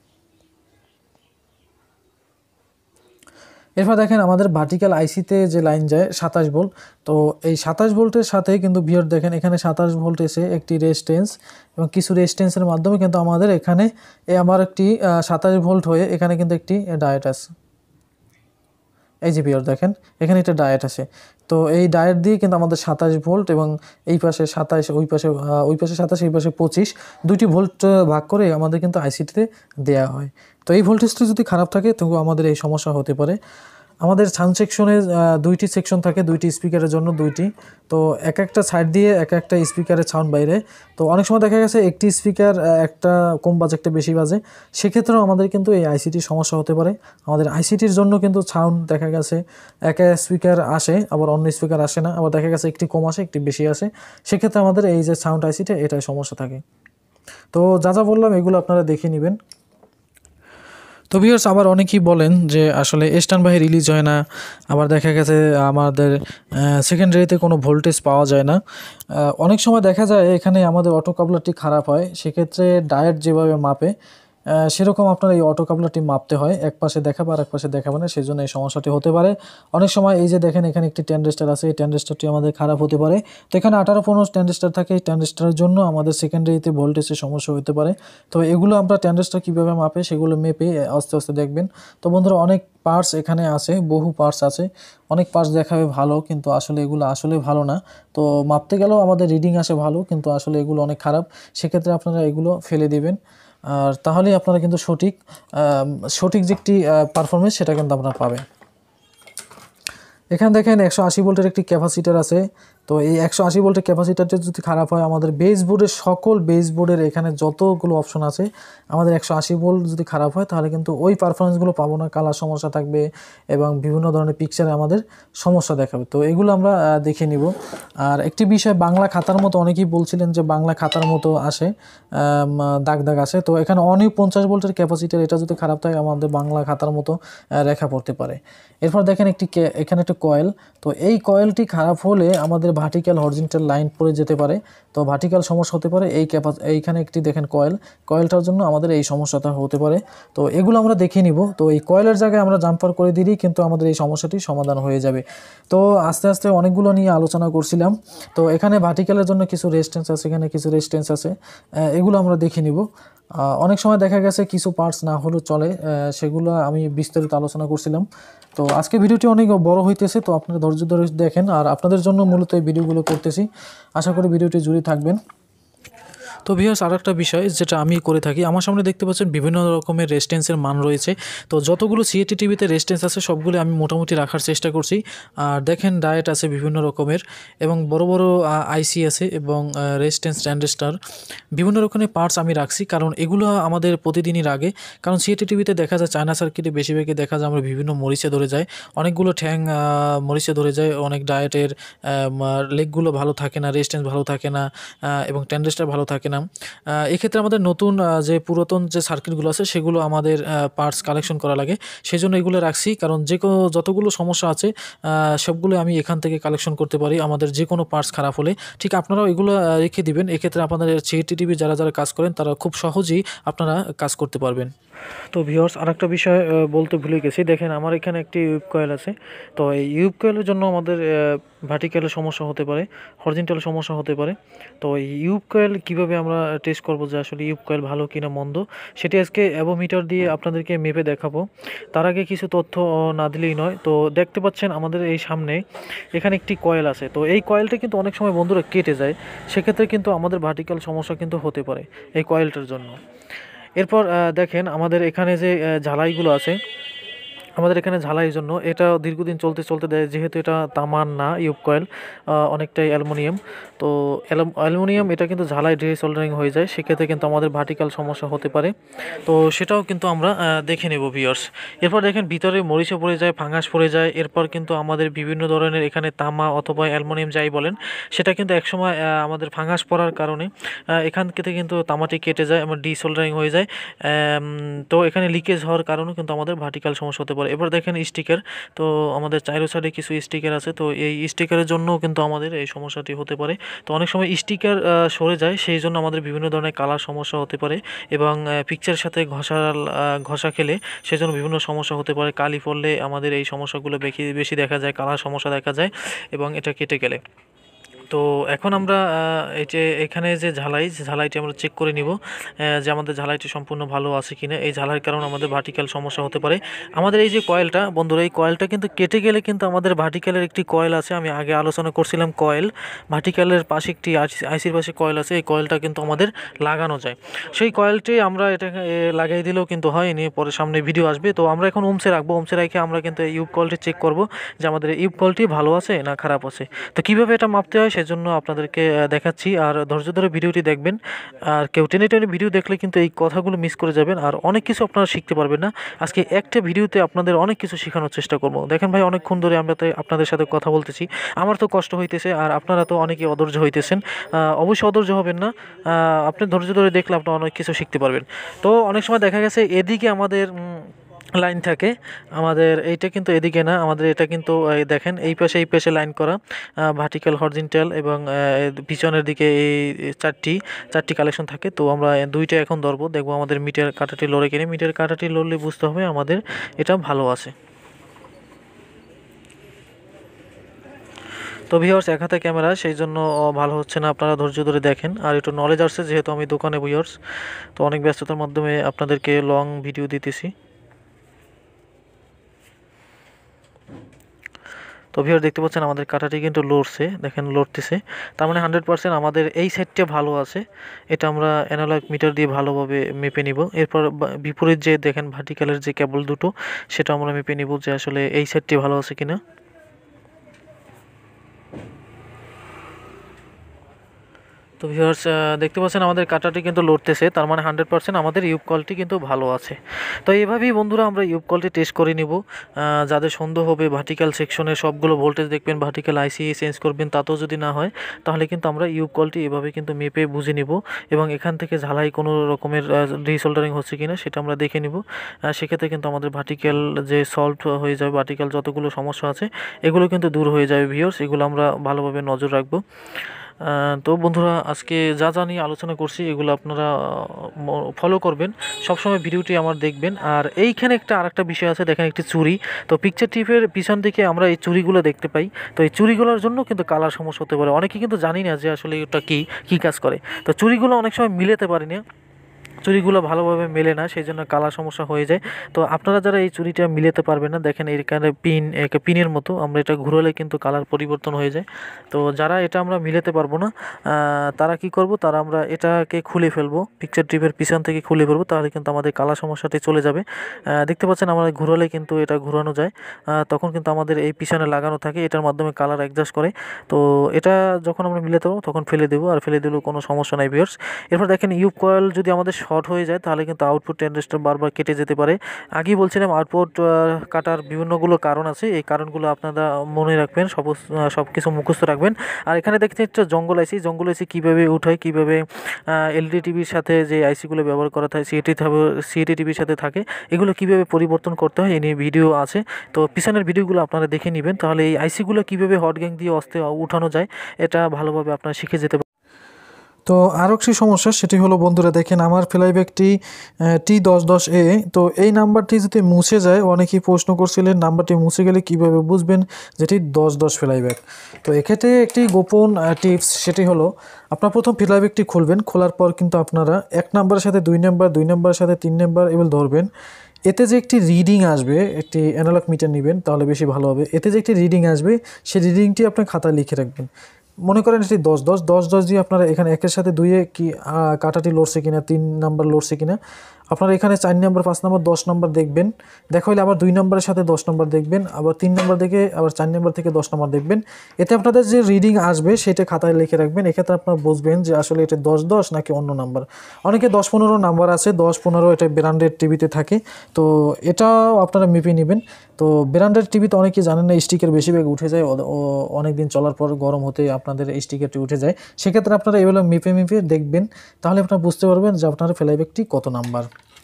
এরপর দেখেন আমাদের ভার্টিক্যাল আইসিতে যে লাইন যায় 27 ভোল্ট। তো এই 27 ভোল্টের সাথে কিন্তু ভিউয়ার দেখেন এখানে 27 ভোল্ট এসে একটি রেজিস্ট্যান্স, এবং কিছু রেজিস্ট্যান্সের মাধ্যমে কিন্তু আমাদের এখানে আমার একটি 27 ভোল্ট হয়ে এখানে কিন্তু একটি ডায়েট আছে, এই যে ভিউয়ার দেখেন এখানে একটা ডায়েট আছে। তো এই ডায়েট দিয়ে কিন্তু আমাদের 27 ভোল্ট, এবং এই পাশে 27, ওই পাশে 27, এই পাশে 25, দুইটি ভোল্ট ভাগ করে আমাদের কিন্তু আইসিটিতে দেওয়া হয়। তো এই ভোল্টেজটি যদি খারাপ থাকে তবু আমাদের এই সমস্যা হতে পারে। আমাদের সাউন্ড সেকশনে 2টি সেকশন থাকে, 2টি স্পিকারের জন্য 2টি। তো একটা সাইড দিয়ে একটা স্পিকারের সাউন্ড বাইরে। তো অনেক সময় দেখা গেছে একটি স্পিকার একটা কম বাজে একটা বেশি বাজে, সেক্ষেত্রেও আমাদের কিন্তু এই আইসিটির সমস্যা হতে পারে। আমাদের আইসিটির জন্য কিন্তু সাউন্ড দেখা গেছে একটা স্পিকার আসে, আবার অন্য স্পিকার আসে না, আবার দেখা গেছে একটি কম আসে একটি বেশি আসে, সেক্ষেত্রে আমাদের এই যে সাউন্ড আইসিটা এটাই সমস্যা থাকে। তো যা যা বললাম এগুলো আপনারা দেখে নেবেন। তো ভিউয়ার্স, আবার অনেকেই বলেন যে আসলে স্ট্যান্ড বাই রিলিজ হয় না, আবার দেখা গেছে আমাদের সেকেন্ডারিতে কোনো ভোল্টেজ পাওয়া যায় না। অনেক সময় দেখা যায় এখানে আমাদের অটো কাপলারটি খারাপ হয়, সেক্ষেত্রে ডায়েট যেভাবে মাপে সেরকম আপনার এই অটো কাপলারটি মাপতে হয়, এক পাশে দেখাবে আর এক পাশে দেখাবে না, সেই জন্য এই সমস্যাটি হতে পারে। অনেক সময় এই যে দেখেন এখানে একটি ট্রানজিস্টর আছে, এই ট্রানজিস্টরটি আমাদের খারাপ হতে পারে। তো এখানে 18-15 ট্রানজিস্টর থাকে, এই ট্রানজিস্টরের জন্য আমাদের সেকেন্ডারিতে ভোল্টেজের সমস্যা হতে পারে। তো এগুলো আমরা ট্রানজিস্টর কীভাবে মাপে সেগুলো মেপে আস্তে আস্তে দেখবেন। তো বন্ধুরা, অনেক পার্টস এখানে আছে, বহু পার্টস আছে, অনেক পার্টস দেখাবে ভালো, কিন্তু আসলে এগুলো আসলে ভালো না। তো মাপতে গেলেও আমাদের রিডিং আসে ভালো, কিন্তু আসলে এগুলো অনেক খারাপ, সেক্ষেত্রে আপনারা এগুলো ফেলে দেবেন। আর তাহলেই আপনারা কিন্তু সঠিক যে একটি পারফরমেন্স সেটা কিন্তু আপনারা পাবেন। এখানে দেখেন 180 ভোল্টের একটি ক্যাপাসিটার আছে। তো এই 180 ভোল্টের ক্যাপাসিটারটা যদি খারাপ হয়, আমাদের বেস বোর্ডের সকল বেস বোর্ডের এখানে যতগুলো অপশন আছে, আমাদের 180 ভোল্ট যদি খারাপ হয় তাহলে কিন্তু ওই পারফরমেন্সগুলো পাবো না, কালার সমস্যা থাকবে এবং বিভিন্ন ধরনের পিকচারে আমাদের সমস্যা দেখাবে। তো এগুলো আমরা দেখে নিব। আর একটি বিষয়, বাংলা খাতার মতো অনেকেই বলছিলেন যে বাংলা খাতার মতো আসে, দাগ দাগ আসে। তো এখানে 50 ভোল্টের ক্যাপাসিটার, এটা যদি খারাপ থাকে আমাদের বাংলা খাতার মতো রেখা পড়তে পারে। এরপর দেখেন এখানে একটা কয়েল। তো এই কয়েলটি খারাপ হলে আমাদের ভার্টিক্যাল হরিজন্টাল লাইন পড়ে যেতে পারে, তো ভার্টিক্যাল সমস্যা হতে পারে। এইখানে একটি দেখেন কয়েলটার জন্য আমাদের এই সমস্যাটা হতে পারে। তো এগুলো আমরা দেখে নিব। তো এই কয়েলের জায়গায় আমরা জাম্পার করে দিলেই কিন্তু আমাদের এই সমস্যাটি সমাধান হয়ে যাবে। তো আস্তে আস্তে অনেকগুলো নিয়ে আলোচনা করছিলাম। তো এখানে ভার্টিক্যালের জন্য কিছু রেজিস্ট্যান্স আছে, এখানে কিছু রেজিস্ট্যান্স আছে, এগুলো আমরা দেখে নিব। অনেক সময় দেখা গেছে কিছু পার্টস না হলেও চলে, সেগুলো আমি বিস্তারিত আলোচনা করছিলাম। তো আজকে ভিডিওটি অনেক বড় হইতেছে, তো আপনারা ধৈর্য ধরে দেখেন। আর আপনাদের জন্য মূলত এই ভিডিওগুলো করতেছি, আশা করি ভিডিওটি জুড়ে থাকবেন। তো ভিউয়ার্স, আরেকটা বিষয় যেটা আমি করে থাকি, আমার সামনে দেখতে পাচ্ছেন বিভিন্ন রকমের রেজিস্ট্যান্সের মান রয়েছে। তো যতগুলো সিএটি টিভিতে রেজিস্ট্যান্স আছে সবগুলো আমি মোটামুটি রাখার চেষ্টা করছি। আর দেখেন ডায়েট আছে বিভিন্ন রকমের, এবং বড় বড় আইসি আছে, এবং রেজিস্ট্যান্স ট্রানজিস্টর, বিভিন্ন রকমের পার্টস আমি রাখছি, কারণ এগুলো আমাদের প্রতিদিনই লাগে। কারণ সিএটি টিভিতে দেখা যায় চায়না সার্কিটে বেশিরভাগই দেখা যায় আমরা বিভিন্ন মরিচে ধরে যায়, অনেকগুলো ঠ্যাং মরিচে ধরে যায়, অনেক ডায়েটের লেগগুলো ভালো থাকে না, রেজিস্ট্যান্স ভালো থাকে না, এবং ট্রানজিস্টর ভালো থাকে না। এক্ষেত্রে আমাদের নতুন যে পুরাতন যে সার্কিটগুলো আছে সেগুলো আমাদের পার্টস কালেকশন করা লাগে, সেই জন্য এগুলো রাখছি। কারণ যতগুলো সমস্যা আছে সবগুলো আমি এখান থেকে কালেকশন করতে পারি আমাদের যে কোনো পার্টস খারাপ হলে। ঠিক আপনারাও এগুলো রেখে দিবেন, এক্ষেত্রে আপনাদের সিএটি টিভি যারা কাজ করেন তারা খুব সহজেই আপনারা কাজ করতে পারবেন। তো ভিউয়ার্স, আরেকটা বিষয় বলতে ভুলে গেছি, দেখেন আমার এখানে একটি ইউব কয়েল আছে। তো এই ইউব কয়েলের জন্য আমাদের ভার্টিক্যালের সমস্যা হতে পারে, হরিজন্টাল সমস্যা হতে পারে। তো এই ইউব কয়েল কীভাবে আমরা টেস্ট করবো যে আসলে ইউব কয়েল ভালো কিনা মন্দ, সেটি আজকে অ্যাবোমিটার দিয়ে আপনাদেরকে মেপে দেখাবো। তার আগে কিছু তথ্য না দিলেই নয়। তো দেখতে পাচ্ছেন আমাদের এই সামনে এখানে একটি কয়েল আছে। তো এই কয়েলটা কিন্তু অনেক সময় বন্ধুরা কেটে যায়, সেক্ষেত্রে কিন্তু আমাদের ভার্টিক্যাল সমস্যা কিন্তু হতে পারে এই কয়েলটার জন্য। এরপর দেখেন আমাদের এখানে যে ঝালাইগুলো আছে, আমাদের এখানে ঝালাইয়ের জন্য এটা দীর্ঘদিন চলতে দেয়, যেহেতু এটা তামার না ইউব কয়েল, অনেকটাই অ্যালুমিনিয়াম। তো অ্যালুমিনিয়াম এটা কিন্তু ঝালাই ডিসোল্ডারিং হয়ে যায়, সেক্ষেত্রে কিন্তু আমাদের ভার্টিক্যাল সমস্যা হতে পারে। তো সেটাও কিন্তু আমরা দেখে নেব ভিউয়ার্স। এরপর দেখেন ভিতরে মরিচা পড়ে যায়, ফাঙ্গাস পড়ে যায়, এরপর কিন্তু আমাদের বিভিন্ন ধরনের এখানে তামা অথবা অ্যালুমিনিয়াম যাই বলেন, সেটা কিন্তু একসময় আমাদের ফাঙ্গাস পড়ার কারণে এখান থেকে কিন্তু তামাটি কেটে যায় এবং ডিসোল্ডারিং হয়ে যায়। তো এখানে লিকেজ হওয়ার কারণেও কিন্তু আমাদের ভার্টিক্যাল সমস্যা হতে পারে। এবার দেখেন স্টিকার, তো আমাদের চাইরো সাইডে কিছু স্টিকার আছে, তো এই স্টিকারের জন্যও কিন্তু আমাদের এই সমস্যাটি হতে পারে। তো অনেক সময় স্টিকার সরে যায়, সেই জন্য আমাদের বিভিন্ন ধরনের কালার সমস্যা হতে পারে, এবং পিকচারের সাথে ঘষা খেলে সেজন্য বিভিন্ন সমস্যা হতে পারে। কালি পড়লে আমাদের এই সমস্যাগুলো বেশি দেখা যায়, কালার সমস্যা দেখা যায় এবং এটা কেটে গেলে। তো এখন আমরা এই যে এখানে যে ঝালাইটি আমরা চেক করে নিব যে আমাদের ঝালাইটি সম্পূর্ণ ভালো আছে কিনা। এই ঝালাইয়ের কারণে আমাদের ভার্টিক্যাল সমস্যা হতে পারে। আমাদের এই যে কয়েলটা বন্ধুরা, এই কয়েলটা কিন্তু কেটে গেলে কিন্তু আমাদের ভার্টিক্যালের একটি কয়েল আছে, আমি আগে আলোচনা করছিলাম কয়েল, ভার্টিক্যালের পাশে একটি আইসির পাশে কয়েল আছে, এই কয়েলটা কিন্তু আমাদের লাগানো যায়। সেই কয়েলটি আমরা এটা লাগিয়ে দিলেও কিন্তু হয়, নিয়ে পরে সামনে ভিডিও আসবে। তো আমরা এখন ওমসে রাখবো, ওমসে রেখে আমরা কিন্তু এই ইউব কয়েলটি চেক করব যে আমাদের ইউব কয়েলটি ভালো আছে না খারাপ আছে। তো কীভাবে এটা মাপতে হয় সেজন্য আপনাদেরকে দেখাচ্ছি, আর ধৈর্য ধরে ভিডিওটি দেখবেন। আর কেউ টেনে ভিডিও দেখলে কিন্তু এই কথাগুলো মিস করে যাবেন, আর অনেক কিছু আপনারা শিখতে পারবেন না। আজকে একটা ভিডিওতে আপনাদের অনেক কিছু শেখানোর চেষ্টা করবো। দেখেন ভাই, অনেকক্ষণ ধরে আমরা আপনাদের সাথে কথা বলতেছি, আমার তো কষ্ট হইতেছে, আর আপনারা তো অনেকে অধৈর্য হইতেছেন। অবশ্যই অধৈর্য হবেন না, আপনি ধৈর্য ধরে দেখলে আপনি অনেক কিছু শিখতে পারবেন। তো অনেক সময় দেখা গেছে এদিকে আমাদের লাইন থাকে, আমাদের এইটা কিন্তু এদিকে না, আমাদের এটা কিন্তু দেখেন এই পাশে লাইন করা, ভার্টিক্যাল, হরিজন্টাল, এবং পিছনের দিকে এই চারটি কালেকশন থাকে। তো আমরা দুইটা এখন ধরবো, দেখবো আমাদের মিটার কাঁটাটি লড়ে কিনে। মিটার কাঁটাটি লড়লে বুঝতে হবে আমাদের এটা ভালো আছে। তো ভিউয়ার্স, এক হাতে ক্যামেরা, সেই জন্য ভালো হচ্ছে না, আপনারা ধৈর্য ধরে দেখেন। আর একটু নলেজ আসছে যেহেতু আমি দোকানে ভিউয়ার্স, তো অনেক ব্যস্ততার মাধ্যমে আপনাদেরকে লং ভিডিও দিতেছি। তো ভিউয়ার দেখতে পাচ্ছেন আমাদের কাঁটাটি কিন্তু লড়ছে, দেখেন লড়তেছে, তার মানে 100% আমাদের এই সাইডটা ভালো আছে। এটা আমরা অ্যানালগ মিটার দিয়ে ভালোভাবে মেপে নিব। এরপর বিপরীত যে দেখেন ভার্টিক্যালের যে কেবল দুটো, সেটা আমরা মেপে নিব যে আসলে এই সাইডটি ভালো আছে কিনা। তো ভিউয়ার্স, দেখতে পাচ্ছেন আমাদের কাঁটাটি কিন্তু লড়তেছে, তার মানে 100% আমাদের ইউব কলটি কিন্তু ভালো আছে। তো এইভাবেই বন্ধুরা আমরা ইউব কলটি টেস্ট করে নিব। যাদের সন্দেহ হবে ভার্টিক্যাল সেকশনে সবগুলো ভোল্টেজ দেখবেন, ভার্টিক্যাল আইসি চেঞ্জ করবেন, তাতেও যদি না হয় তাহলে কিন্তু আমরা ইউব কলটি এভাবে কিন্তু মেপে বুঝে নিব, এবং এখান থেকে ঝালাই কোনো রকমের ডিসোল্ডারিং হচ্ছে কিনা সেটা আমরা দেখে নিব। সেক্ষেত্রে কিন্তু আমাদের ভার্টিক্যাল যে সলভ হয়ে যাবে, ভার্টিক্যাল যতগুলো সমস্যা আছে এগুলো কিন্তু দূর হয়ে যাবে ভিউয়ার্স, এগুলো আমরা ভালোভাবে নজর রাখবো। তো বন্ধুরা, আজকে যা নিয়ে আলোচনা করছি এগুলো আপনারা ফলো করবেন, সবসময় ভিডিওটি আমার দেখবেন। আর এইখানে আরেকটা বিষয় আছে, দেখেন একটি চুড়ি। তো পিকচার টিপের পিছন দিকে আমরা এই চুড়িগুলো দেখতে পাই, তো এই চুড়িগুলোর জন্য কিন্তু কালার সমস্যা হতে পারে। অনেকে কিন্তু জানি না যে আসলে এটা কী কাজ করে। তো চুড়িগুলো অনেক সময় মিলাতে পারি না, চুড়িগুলো ভালোভাবে মেলে না, সেই জন্য কালার সমস্যা হয়ে যায়। তো আপনারা যারা এই চুড়িটা মিলাতে পারবেন না, দেখেন এখানে পিনের মতো আমরা এটা ঘুরালে কিন্তু কালার পরিবর্তন হয়ে যায়। তো যারা এটা আমরা মিলাতে পারবো না, তারা কি করব, তারা আমরা এটাকে খুলে ফেলবো, পিকচার টিপের পিছন থেকে খুলে ফেলবো, তাহলে কিন্তু আমাদের কালার সমস্যাটি চলে যাবে। দেখতে পাচ্ছেন আমরা ঘুরালে কিন্তু এটা ঘুরানো যায়, তখন কিন্তু আমাদের এই পিছনে লাগানো থাকে, এটার মাধ্যমে কালার অ্যাডজাস্ট করে। তো এটা যখন আমরা মিলাতে পারবো তখন ফেলে দেবো, আর ফেলে দিলেও কোনো সমস্যা নাই ভিউয়ার্স। এরপর দেখেন ইউব কয়েল যদি আমাদের শর্ট হয়ে যায় তাহলে কিন্তু আউটপুট ট্রানজিস্টর বারবার কেটে যেতে পারে। আগেই বলছিলাম আউটপুট কাটার বিভিন্নগুলো কারণ আছে, এই কারণগুলো আপনারা মনে রাখবেন, সব কিছু মুখস্থ রাখবেন। আর এখানে দেখতে একটা জঙ্গল আইসি কীভাবে উঠায়, কীভাবে এলইডি টিভির সাথে যে আইসিগুলো ব্যবহার করা হয় সিএটি টিভির সাথে থাকে, এগুলো কীভাবে পরিবর্তন করতে হয় এ নিয়ে ভিডিও আছে। তো পিছনের ভিডিওগুলো আপনারা দেখে নেবেন, তাহলে এই আইসিগুলো কীভাবে হট গ্যাং দিয়ে উঠানো যায় এটা ভালোভাবে আপনারা শিখে যেতে পারেন। তো আরও একটি সমস্যা, সেটি হলো বন্ধুরা দেখেন আমার ফ্লাইব্যাকটি T1010A। তো এই নাম্বারটি যদি মুছে যায়, অনেকেই প্রশ্ন করছিলেন নাম্বারটি মুছে গেলে কিভাবে বুঝবেন যেটি 1010 ফ্লাইব্যাক। তো এক্ষেত্রে একটি গোপন টিপস, সেটি হলো আপনার প্রথম ফ্লাইব্যাকটি খুলবেন, খোলার পর কিন্তু আপনারা 1 নাম্বারের সাথে 2 নাম্বার, 2 নাম্বারের সাথে 3 নাম্বার এগুলো ধরবেন। এতে যে একটি রিডিং আসবে, একটি অ্যানালগ মিটার নেবেন তাহলে বেশি ভালো হবে। এতে যে একটি রিডিং আসবে সেই রিডিংটি আপনার খাতায় লিখে রাখবেন। মনে করেন এটি 10 দিয়ে আপনারা এখানে 1-এর সাথে 2-এ কি কাটাটি লড়ছে কিনা, 3 নাম্বার লড়ছে কিনা, আপনারা এখানে 4 নাম্বার, 5 নাম্বার, 10 নাম্বার দেখবেন। দেখা হলে আবার 2 নাম্বারের সাথে 10 নাম্বার দেখবেন, আবার 3 নাম্বার দেখে আবার 4 নাম্বার থেকে 10 নাম্বার দেখবেন। এতে আপনাদের যে রিডিং আসবে সেটা খাতায় লিখে রাখবেন। এক্ষেত্রে আপনারা বুঝবেন যে আসলে এটা 10-10 নাকি অন্য নাম্বার। অনেকে 10-15 নাম্বার আছে, 10-15 এটা ব্র্যান্ডের টিভিতে থাকে, তো এটাও আপনারা মেপে নেবেন। তো ব্র্যান্ডের টিভিতে অনেকেই জানেন না, স্টিকার বেশিরভাগ উঠে যায়, অনেক দিন চলার পর গরম হতে আপনাদের স্টিকারটি উঠে যায়। সেক্ষেত্রে আপনারা এগুলো মেপে দেখবেন, তাহলে আপনারা বুঝতে পারবেন যে আপনার ফ্লাইব্যাকটি কত নাম্বার।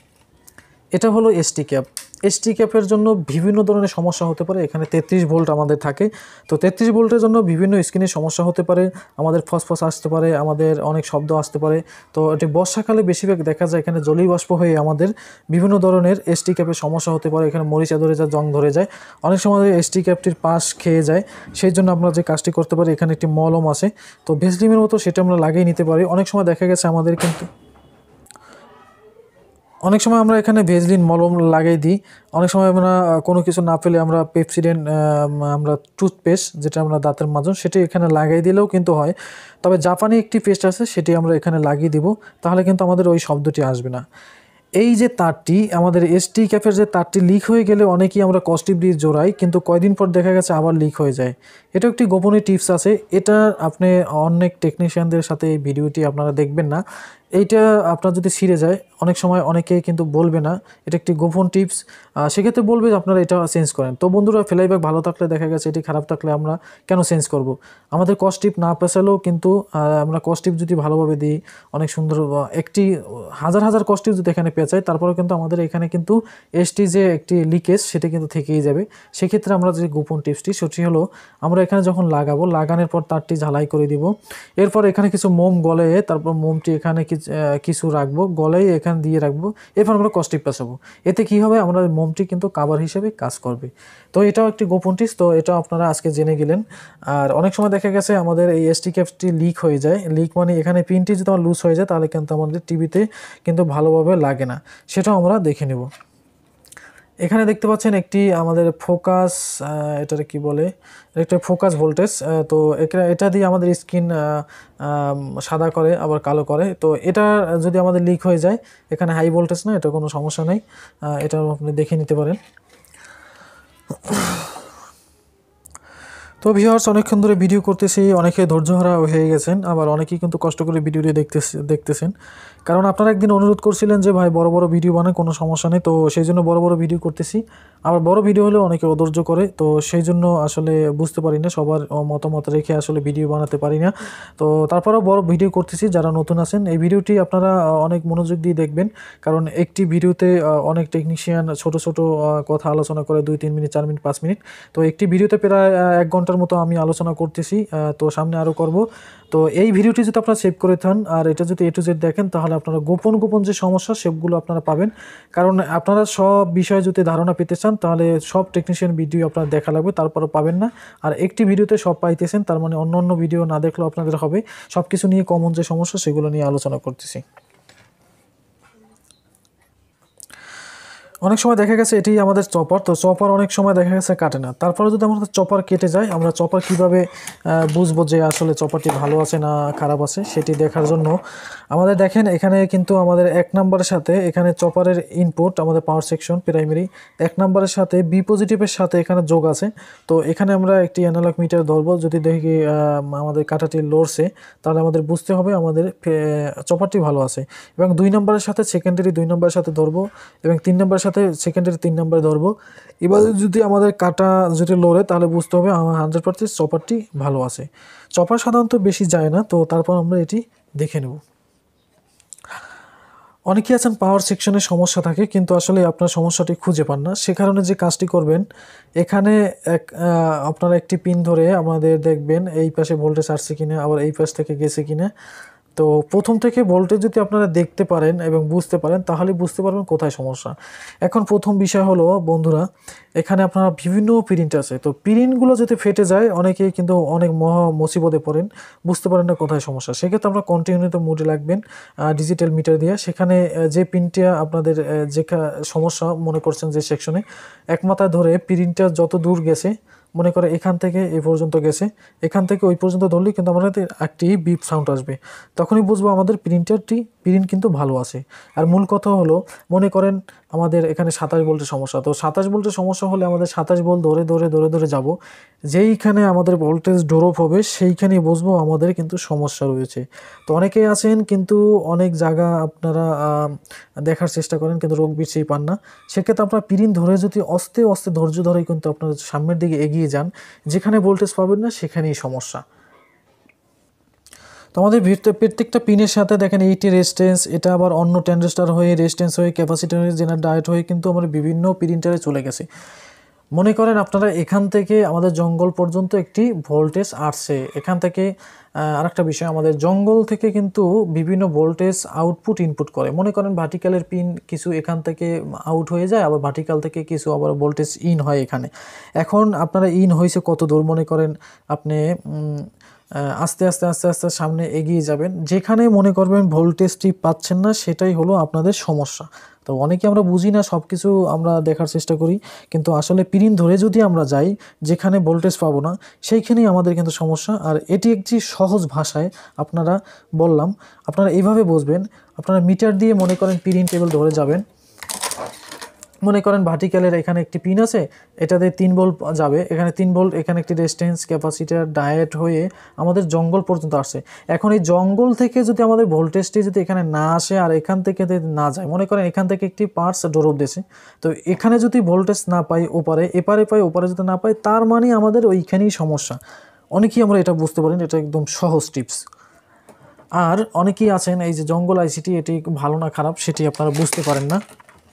এটা হলো এসটি ক্যাপের জন্য বিভিন্ন ধরনের সমস্যা হতে পারে। এখানে 33 ভোল্ট আমাদের থাকে, তো 33 ভোল্টের জন্য বিভিন্ন স্ক্রিনের সমস্যা হতে পারে, আমাদের ফসফস আসতে পারে, আমাদের অনেক শব্দ আসতে পারে। তো এটি বর্ষাকালে বেশিরভাগ দেখা যায় এখানে জলীয় বাষ্প হয়ে আমাদের বিভিন্ন ধরনের এসটি ক্যাপের সমস্যা হতে পারে। এখানে মরিচা ধরে যায়, জং ধরে যায়, অনেক সময় এসটি ক্যাপটির পাশ খেয়ে যায়। সেই জন্য আমরা যে কাজটি করতে পারি, এখানে একটি মলম আছে, তো ভেসলিনের মতো সেটা আমরা লাগিয়ে নিতে পারি। অনেক সময় দেখা গেছে আমাদের কিন্তু অনেক সময় আমরা এখানে ভেসলিন মলম লাগাই দিই। অনেক সময় আমরা কোনো কিছু না পেলে আমরা পেপসিডেন্ট, আমরা টুথপেস্ট যেটা আমরা দাঁতের মাজন, সেটি এখানে লাগাই দিলেও কিন্তু হয়। তবে জাপানি একটি পেস্ট আছে, সেটি আমরা এখানে লাগিয়ে দিব, তাহলে কিন্তু আমাদের ওই শব্দটি আসবে না। এই যে তারটি, আমাদের এসটি ক্যাপের যে তারটি লিক হয়ে গেলে অনেকেই আমরা কস্টিপ দিয়ে জোড়াই, কিন্তু কয়দিন পর দেখা গেছে আবার লিক হয়ে যায়। এটা একটি গোপনীয় টিপস আছে, এটা আপনি অনেক টেকনিশিয়ানদের সাথে এই ভিডিওটি আপনারা দেখবেন না। এইটা আপনার যদি ছিঁড়ে যায়, অনেক সময় অনেকে কিন্তু বলবে না, এটা একটি গোপন টিপস। সেক্ষেত্রে বলবে যে আপনারা এটা চেঞ্জ করেন। তো বন্ধুরা, ফ্লাইব্যাক ভালো থাকলে দেখা গেছে, এটি খারাপ থাকলে আমরা কেন চেঞ্জ করব? আমাদের কস্টিপ না পেছালেও কিন্তু আমরা কস্টিপ যদি ভালোভাবে দিই, অনেক সুন্দর একটি হাজার কস্টিপ যদি এখানে পেঁচাই, তারপরেও কিন্তু আমাদের এখানে কিন্তু এসটি যে একটি লিকেজ সেটা কিন্তু থেকেই যাবে। সেক্ষেত্রে আমরা যে গোপন টিপসটি, সেটি হলো আমরা এখানে যখন লাগানোর পর তারটি ঝালাই করে দিব। এরপর এখানে কিছু মোম গলে, তারপর মোমটি এখানে কিছু রাখবো, গলায় এখানে দিয়ে রাখবো, এরপর আমরা কস্টিপ পেঁচাবো। এতে কি হবে, আমরা মোমটি কিন্তু কাভার হিসেবে কাজ করবে। তো এটাও একটি গোপন টিপস, তো এটাও আপনারা আজকে জেনে গেলেন। আর অনেক সময় দেখা গেছে আমাদের এই এসটি ক্যাপটি লিক হয়ে যায়। লিক মানে এখানে পিনটি যদি আমার লুজ হয়ে যায়, তাহলে কিন্তু আমাদের টিভিতে কিন্তু ভালোভাবে লাগে না, সেটাও আমরা দেখে নেব। এখানে দেখতে পাচ্ছেন একটি আমাদের ফোকাস, এটাকে কি বলে, একটা ফোকাস ভোল্টেজ। তো এটা দিয়ে আমাদের স্ক্রিন সাদা করে আবার কালো করে। তো এটা যদি আমাদের লিক হয়ে যায়, এখানে হাই ভোল্টেজ না, এটা কোনো সমস্যা নেই, এটা আপনি দেখে নিতে পারেন। তো ভিউয়ার্স, অনেকক্ষণ ধরে ভিডিও করতেছি, অনেকে ধৈর্যহারা হয়ে গেছেন, আবার অনেকেই কিন্তু কষ্ট করে ভিডিওটি দেখতেছেন। কারণ আপনারা একদিন অনুরোধ করছিলেন যে ভাই বড় ভিডিও বানায়, কোনো সমস্যা নেই, তো সেই জন্য বড় ভিডিও করতেছি। আবার বড় ভিডিও হলে অনেকে অধৈর্য করে, তো সেই জন্য আসলে বুঝতে পারি না, সবার মতামত রেখে আসলে ভিডিও বানাতে পারি না। তো তারপরেও বড় ভিডিও করতেছি। যারা নতুন আছেন, এই ভিডিওটি আপনারা অনেক মনোযোগ দিয়ে দেখবেন, কারণ একটি ভিডিওতে অনেক টেকনিশিয়ান ছোট কথা আলোচনা করে, 2-3 মিনিট, 4 মিনিট, 5 মিনিট। তো একটি ভিডিওতে প্রায় 1 ঘন্টার মতো আমি আলোচনা করতেছি, তো সামনে আরও করব। তো এই ভিডিওটি যদি আপনারা সেভ করে থান, আর এটা যদি A to Z দেখেন, তাহলে আপনারা গোপন যে সমস্যা সেগুলো আপনারা পাবেন। কারণ আপনারা সব বিষয়ে যদি ধারণা পেতে চান, তাহলে সব টেকনিশিয়ান ভিডিও আপনারা দেখা লাগবে, তারপরও পাবেন না। আর একটি ভিডিওতে সব পাইতেছেন, তার মানে অন্য ভিডিও না দেখলেও আপনাদের হবে। সব কিছু নিয়ে কমন যে সমস্যা সেগুলো নিয়ে আলোচনা করতেছি। অনেক সময় দেখা গেছে এটি আমাদের চপার, তো চপার অনেক সময় দেখা গেছে কাটে না। তারপরে যদি আমাদের চপার কেটে যায়, আমরা চপার কীভাবে বুঝবো যে আসলে চপারটি ভালো আছে না খারাপ আছে, সেটি দেখার জন্য আমাদের দেখেন এখানে কিন্তু আমাদের 1 নম্বরের সাথে এখানে চপারের ইনপুট আমাদের পাওয়ার সেকশন প্রাইমারি 1 নম্বরের সাথে বি পজিটিভের সাথে এখানে যোগ আছে। তো এখানে আমরা একটি অ্যানালগ মিটার ধরবো, যদি দেখি আমাদের কাঁটাটি লড়ছে তাহলে আমাদের বুঝতে হবে আমাদের চপারটি ভালো আছে। এবং 2 নম্বরের সাথে সেকেন্ডারি 2 নম্বরের সাথে ধরবো এবং 3 নম্বরের সাথে সেকেন্ডারি 3 নম্বরে ধরবো। এবার যদি আমাদের কাটা যদি লড়ে তাহলে বুঝতে হবে আমার 100% চপারটি ভালো আছে। চপার সাধারণত বেশি যায় না, তো তারপর আমরা এটি দেখে নেব। অনেকেই আছেন পাওয়ার সেকশনে সমস্যা থাকে কিন্তু আসলে আপনার সমস্যাটি খুঁজে পান না। সে কারণে যে কাজটি করবেন, এখানে আপনারা একটি পিন ধরে আমাদের দেখবেন এই পাশে ভোল্টেজ আসছে কিনা, আবার এই পাশ থেকে গেছে কিনা। তো প্রথম থেকে ভোল্টেজ যদি আপনারা দেখতে পারেন এবং বুঝতে পারেন তাহলে বুঝতে পারবেন কোথায় সমস্যা। এখন প্রথম বিষয় হলো বন্ধুরা, এখানে আপনারা বিভিন্ন প্রিন্ট আছে, তো প্রিন্টগুলো যদি ফেটে যায় অনেকেই কিন্তু অনেক মহা মুসিবতে পড়েন, বুঝতে পারেন না কোথায় সমস্যা। সেক্ষেত্রে আপনারা কন্টিনিউতে মোডে রাখবেন ডিজিটাল মিটার দিয়ে। সেখানে যে পিনটা আপনাদের যে সমস্যা মনে করছেন যে সেকশনে, এক মাথায় ধরে প্রিন্টটা যত দূর গেছে, মনে করে এখান থেকে এই পর্যন্ত গেছে, এখান থেকে ওই পর্যন্ত ধরলেই কিন্তু আমাদের একটি বিপ সাউন্ড আসবে। তখনই বুঝবো আমাদের প্রিন্ট কিন্তু ভালো আছে। আর মূল কথা হলো, মনে করেন আমাদের এখানে 27 ভোল্টের সমস্যা, তো 27 ভোল্টের সমস্যা হলে আমাদের 27 ভোল্ট ধরে যাব, যেইখানে আমাদের ভোল্টেজ ড্রপ হবে সেইখানেই বুঝবো আমাদের কিন্তু সমস্যা রয়েছে। তো অনেকেই আছেন কিন্তু অনেক জায়গা আপনারা দেখার চেষ্টা করেন কিন্তু রোগ বিচ্ছেই পান না। সেক্ষেত্রে আপনারা প্রিন্ট ধরে যদি আস্তে আস্তে ধৈর্য ধরে কিন্তু আপনারা সামনের দিকে এগিয়ে যান, যেখানে ভোল্টেজ পাবেন না সেখানেই সমস্যা। তো আমাদের প্রত্যেকটা পিনের সাথে দেখেন এইটি রেজিস্ট্যান্স, এটা আবার অন্য ট্রানজিস্টর হয়ে রেজিস্ট্যান্স হয়ে ক্যাপাসিটর হয়ে জেনার ডায়েট হয়ে কিন্তু আমার বিভিন্ন প্রিন্টারে চলে গেছে। মনে করেন আপনারা এখান থেকে আমাদের জঙ্গল পর্যন্ত একটি ভোল্টেজ আসছে, এখান থেকে আরেকটা বিষয়, আমাদের জঙ্গল থেকে কিন্তু বিভিন্ন ভোল্টেজ আউটপুট ইনপুট করে। মনে করেন ভার্টিক্যালের পিন কিছু এখান থেকে আউট হয়ে যায়, আবার ভার্টিক্যাল থেকে কিছু আবার ভোল্টেজ ইন হয় এখানে। এখন আপনারা ইন হয়েছে কত দূর, মনে করেন আপনি আস্তে আস্তে আস্তে আস্তে সামনে এগিয়ে যাবেন, যেখানে মনে করবেন ভোল্টেজটি পাচ্ছেন না সেটাই হলো আপনাদের সমস্যা। তো অনেকে আমরা বুঝি না, সব কিছু আমরা দেখার চেষ্টা করি, কিন্তু আসলে প্রিন্ট ধরে যদি আমরা যাই যেখানে ভোল্টেজ পাবো না সেইখানেই আমাদের কিন্তু সমস্যা। আর এটি একটি সহজ ভাষায় আপনারা বললাম, আপনারা এইভাবে বুঝবেন। আপনারা মিটার দিয়ে মনে করেন প্রিন্ট টেবিল ধরে যাবেন, মনে করেন ভার্টিক্যালের এখানে একটি পিন আছে, এটাতে 3 ভোল্ট যাবে, এখানে 3 ভোল্ট, এখানে একটি রেজিস্ট্যান্স ক্যাপাসিটার ডায়েট হয়ে আমাদের জঙ্গল পর্যন্ত আসছে। এখন এই জঙ্গল থেকে যদি আমাদের ভোল্টেজটি যদি এখানে না আসে আর এখান থেকে না যায়, মনে করেন এখান থেকে একটি পার্টস ড্রপ দিয়েছে, তো এখানে যদি ভোল্টেজ না পাই ওপারে, এপারে পাই ওপারে যদি না পাই, তার মানে আমাদের ওইখানেই সমস্যা। অনেকেই আমরা এটা বুঝতে পারেন, এটা একদম সহজ টিপস। আর অনেকেই আছেন এই যে জঙ্গল আইসিটি এটি ভালো না খারাপ সেটি আপনারা বুঝতে পারেন না।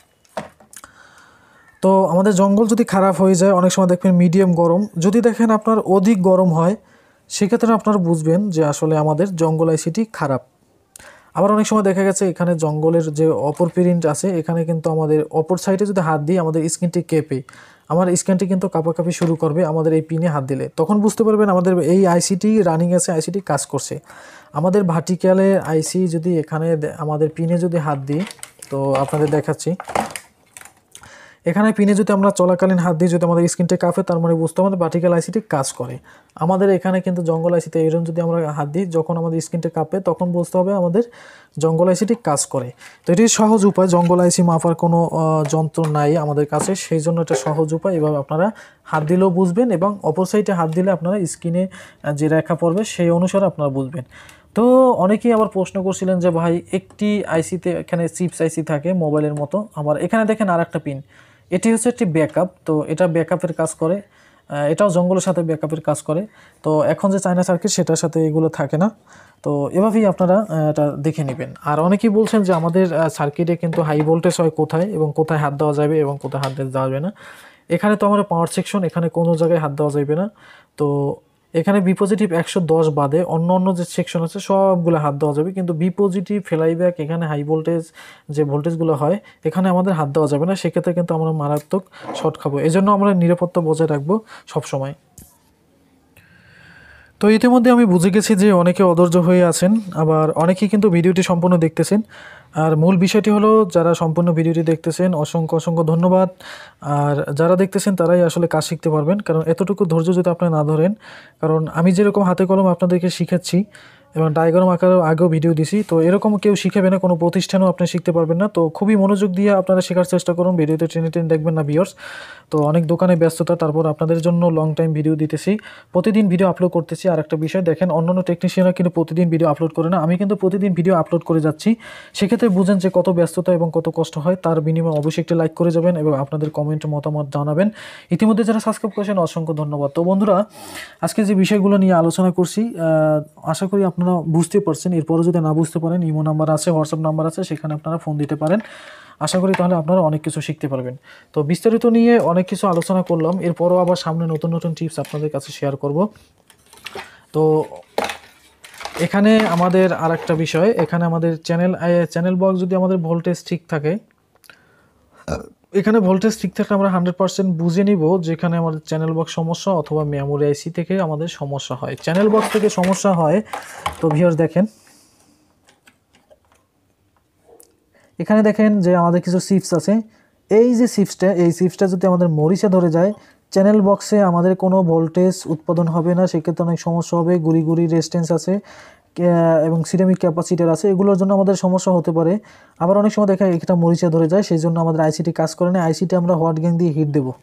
তো আমাদের জঙ্গল যদি খারাপ হয়ে যায়, অনেক সময় দেখবেন মিডিয়াম গরম, যদি দেখেন আপনার অধিক গরম হয় সেক্ষেত্রে আপনারা বুঝবেন যে আসলে আমাদের জঙ্গল আইসিটি খারাপ। আবার অনেক সময় দেখা গেছে এখানে জঙ্গলের যে অপর প্রিন্ট আছে, এখানে কিন্তু আমাদের অপর সাইডে যদি হাত দিই আমাদের স্ক্রিনটি কেঁপে, আমার স্ক্রিনটি কিন্তু কাঁপাকাঁপি শুরু করবে আমাদের এই পিনে হাত দিলে, তখন বুঝতে পারবেন আমাদের এই আইসিটি রানিং আছে, আইসিটি কাজ করছে। আমাদের ভার্টিক্যালে আইসি যদি এখানে আমাদের পিনে যদি হাত দিই, তো আপনাদের দেখাচ্ছি, এখানে পিনে যদি আমরা চলাকালীন হাত দিয়ে যদি আমাদের স্ক্রিনটা কাঁপে, তার মানে বুঝতে আমাদের ভার্টিক্যাল আইসিটি কাজ করে। আমাদের এখানে কিন্তু জঙ্গল আইসিতে এরকম যদি আমরা হাত দিই, যখন আমাদের স্ক্রিনটা কাঁপে তখন বুঝতে হবে আমাদের জঙ্গল আইসিটি কাজ করে। তো এটি সহজ উপায়, জঙ্গল আইসি মাপার কোনো যন্ত্র নাই আমাদের কাছে, সেই জন্য এটা সহজ উপায়। এভাবে আপনারা হাত দিলেও বুঝবেন এবং অপর সাইডে হাত দিলে আপনারা স্ক্রিনে যে রেখা পড়বে সেই অনুসারে আপনারা বুঝবেন। তো অনেকেই আবার প্রশ্ন করছিলেন যে ভাই একটি আইসিতে এখানে চিপস আইসি থাকে মোবাইলের মতো, আবার এখানে দেখেন আর একটা পিন, এটি হচ্ছে একটি ব্যাকআপ, তো এটা ব্যাকআপের কাজ করে, এটাও জঙ্গলের সাথে ব্যাকআপের কাজ করে। তো এখন যে চায়না সার্কিট সেটার সাথে এগুলো থাকে না, তো এভাবেই আপনারা এটা দেখে নেবেন। আর অনেকেই বলছেন যে আমাদের সার্কিটে কিন্তু হাই ভোল্টেজ হয় কোথায় এবং কোথায় হাত দেওয়া যাবে এবং কোথায় হাত দেওয়া যাবে না। এখানে তো আমার পাওয়ার সেকশন, এখানে কোনো জায়গায় হাত দেওয়া যাবে না। তো এখানে বি পজিটিভ 110 বাদে অন্য অন্য যে সেকশন আছে সবগুলো হাত দেওয়া যাবে, কিন্তু বি পজিটিভ ফ্লাইব্যাক এখানে হাই ভোল্টেজ যে ভোল্টেজগুলো হয় এখানে আমাদের হাত দেওয়া যাবে না, সেক্ষেত্রে কিন্তু আমরা মারাত্মক শর্ট খাবো। এই জন্য আমরা নিরাপত্তা বজায় রাখবো সবসময়। তো ইতিমধ্যে আমি বুঝে গেছি যে অনেকে অধৈর্য হয়ে আছেন, আবার অনেকেই কিন্তু ভিডিওটি সম্পূর্ণ দেখতেছেন। আর মূল বিষয়টি হলো, যারা সম্পূর্ণ ভিডিওটি দেখতেছেন অসংখ্য অসংখ্য ধন্যবাদ। আর যারা দেখতেছেন তারাই আসলে কাজ শিখতে পারবেন, কারণ এতটুকু ধৈর্য যদি আপনি না ধরেন, কারণ আমি যেরকম হাতে কলম আপনাদেরকে শিখাচ্ছি এবং ডায়াগ্রাম আকারেও আগেও ভিডিও দিছি, তো এরকম কেউ শিখাবে না, কোনো প্রতিষ্ঠানেও আপনি শিখতে পারবেন না। তো খুবই মনোযোগ দিয়ে আপনারা শেখার চেষ্টা করুন, ভিডিওতে টেনে টেনে দেখবেন না ভিউয়ার্স। তো অনেক দোকানে ব্যস্ততা, তারপর আপনাদের জন্য লং টাইম ভিডিও দিতেছি, প্রতিদিন ভিডিও আপলোড করতেছি। আর একটা বিষয় দেখেন, অন্যান্য টেকনিশিয়ানরা কিন্তু প্রতিদিন ভিডিও আপলোড করে না, আমি কিন্তু প্রতিদিন ভিডিও আপলোড করে যাচ্ছি। সেক্ষেত্রে বুঝেন যে কত ব্যস্ততা এবং কত কষ্ট হয়। তার বিনিময়ে অবশ্যই একটি লাইক করে যাবেন এবং আপনাদের কমেন্ট মতামত জানাবেন। ইতিমধ্যে যারা সাবস্ক্রাইব করেছেন অসংখ্য ধন্যবাদ। তো বন্ধুরা, আজকে যে বিষয়গুলো নিয়ে আলোচনা করছি, আশা করি আপনারা বুঝতে পারছেন। এরপরও যদি না বুঝতে পারেন, ইমো নাম্বার আছে, হোয়াটসঅ্যাপ নাম্বার আছে, সেখানে আপনারা ফোন দিতে পারেন। আশা করি তাহলে আপনারা অনেক কিছু শিখতে পারবেন। তো বিস্তারিত নিয়ে অনেক কিছু আলোচনা করলাম, এরপরও আবার সামনে নতুন নতুন টিপস আপনাদের কাছে শেয়ার করব। তো এখানে আমাদের আর একটা বিষয়, এখানে আমাদের চ্যানেল বক্স যদি আমাদের ভোল্টেজ ঠিক থাকে, এখানে ভোল্টেজ ঠিক থাকলে আমরা 100% বুঝে নিব যেখানে আমাদের চ্যানেল বক্স সমস্যা অথবা মেমোরি আইসি থেকে আমাদের সমস্যা হয়। চ্যানেল বক্স থেকে সমস্যা হয়, তো ভিউয়ার্স দেখেন, এখানে দেখেন যে আমাদের কিছু চিপস আছে। এই যে চিপসটা যদি আমাদের মরিচা ধরে যায়, চ্যানেল বক্সে আমাদের কোনো ভোল্টেজ উৎপাদন হবে না, সেক্ষেত্রে অনেক সমস্যা হবে। গুড়ি গুড়ি রেজিস্ট্যান্স আছে এবং সিরামিক ক্যাপাসিটার আছে, এগুলোর জন্য আমাদের সমস্যা হতে পারে। আবার অনেক সময় দেখা এটা মরিচা ধরে যায়, সেই জন্য আমাদের আইসিটি কাজ করে না। আইসিটি আমরা হট গ্যাং দিয়ে হিট দেবো।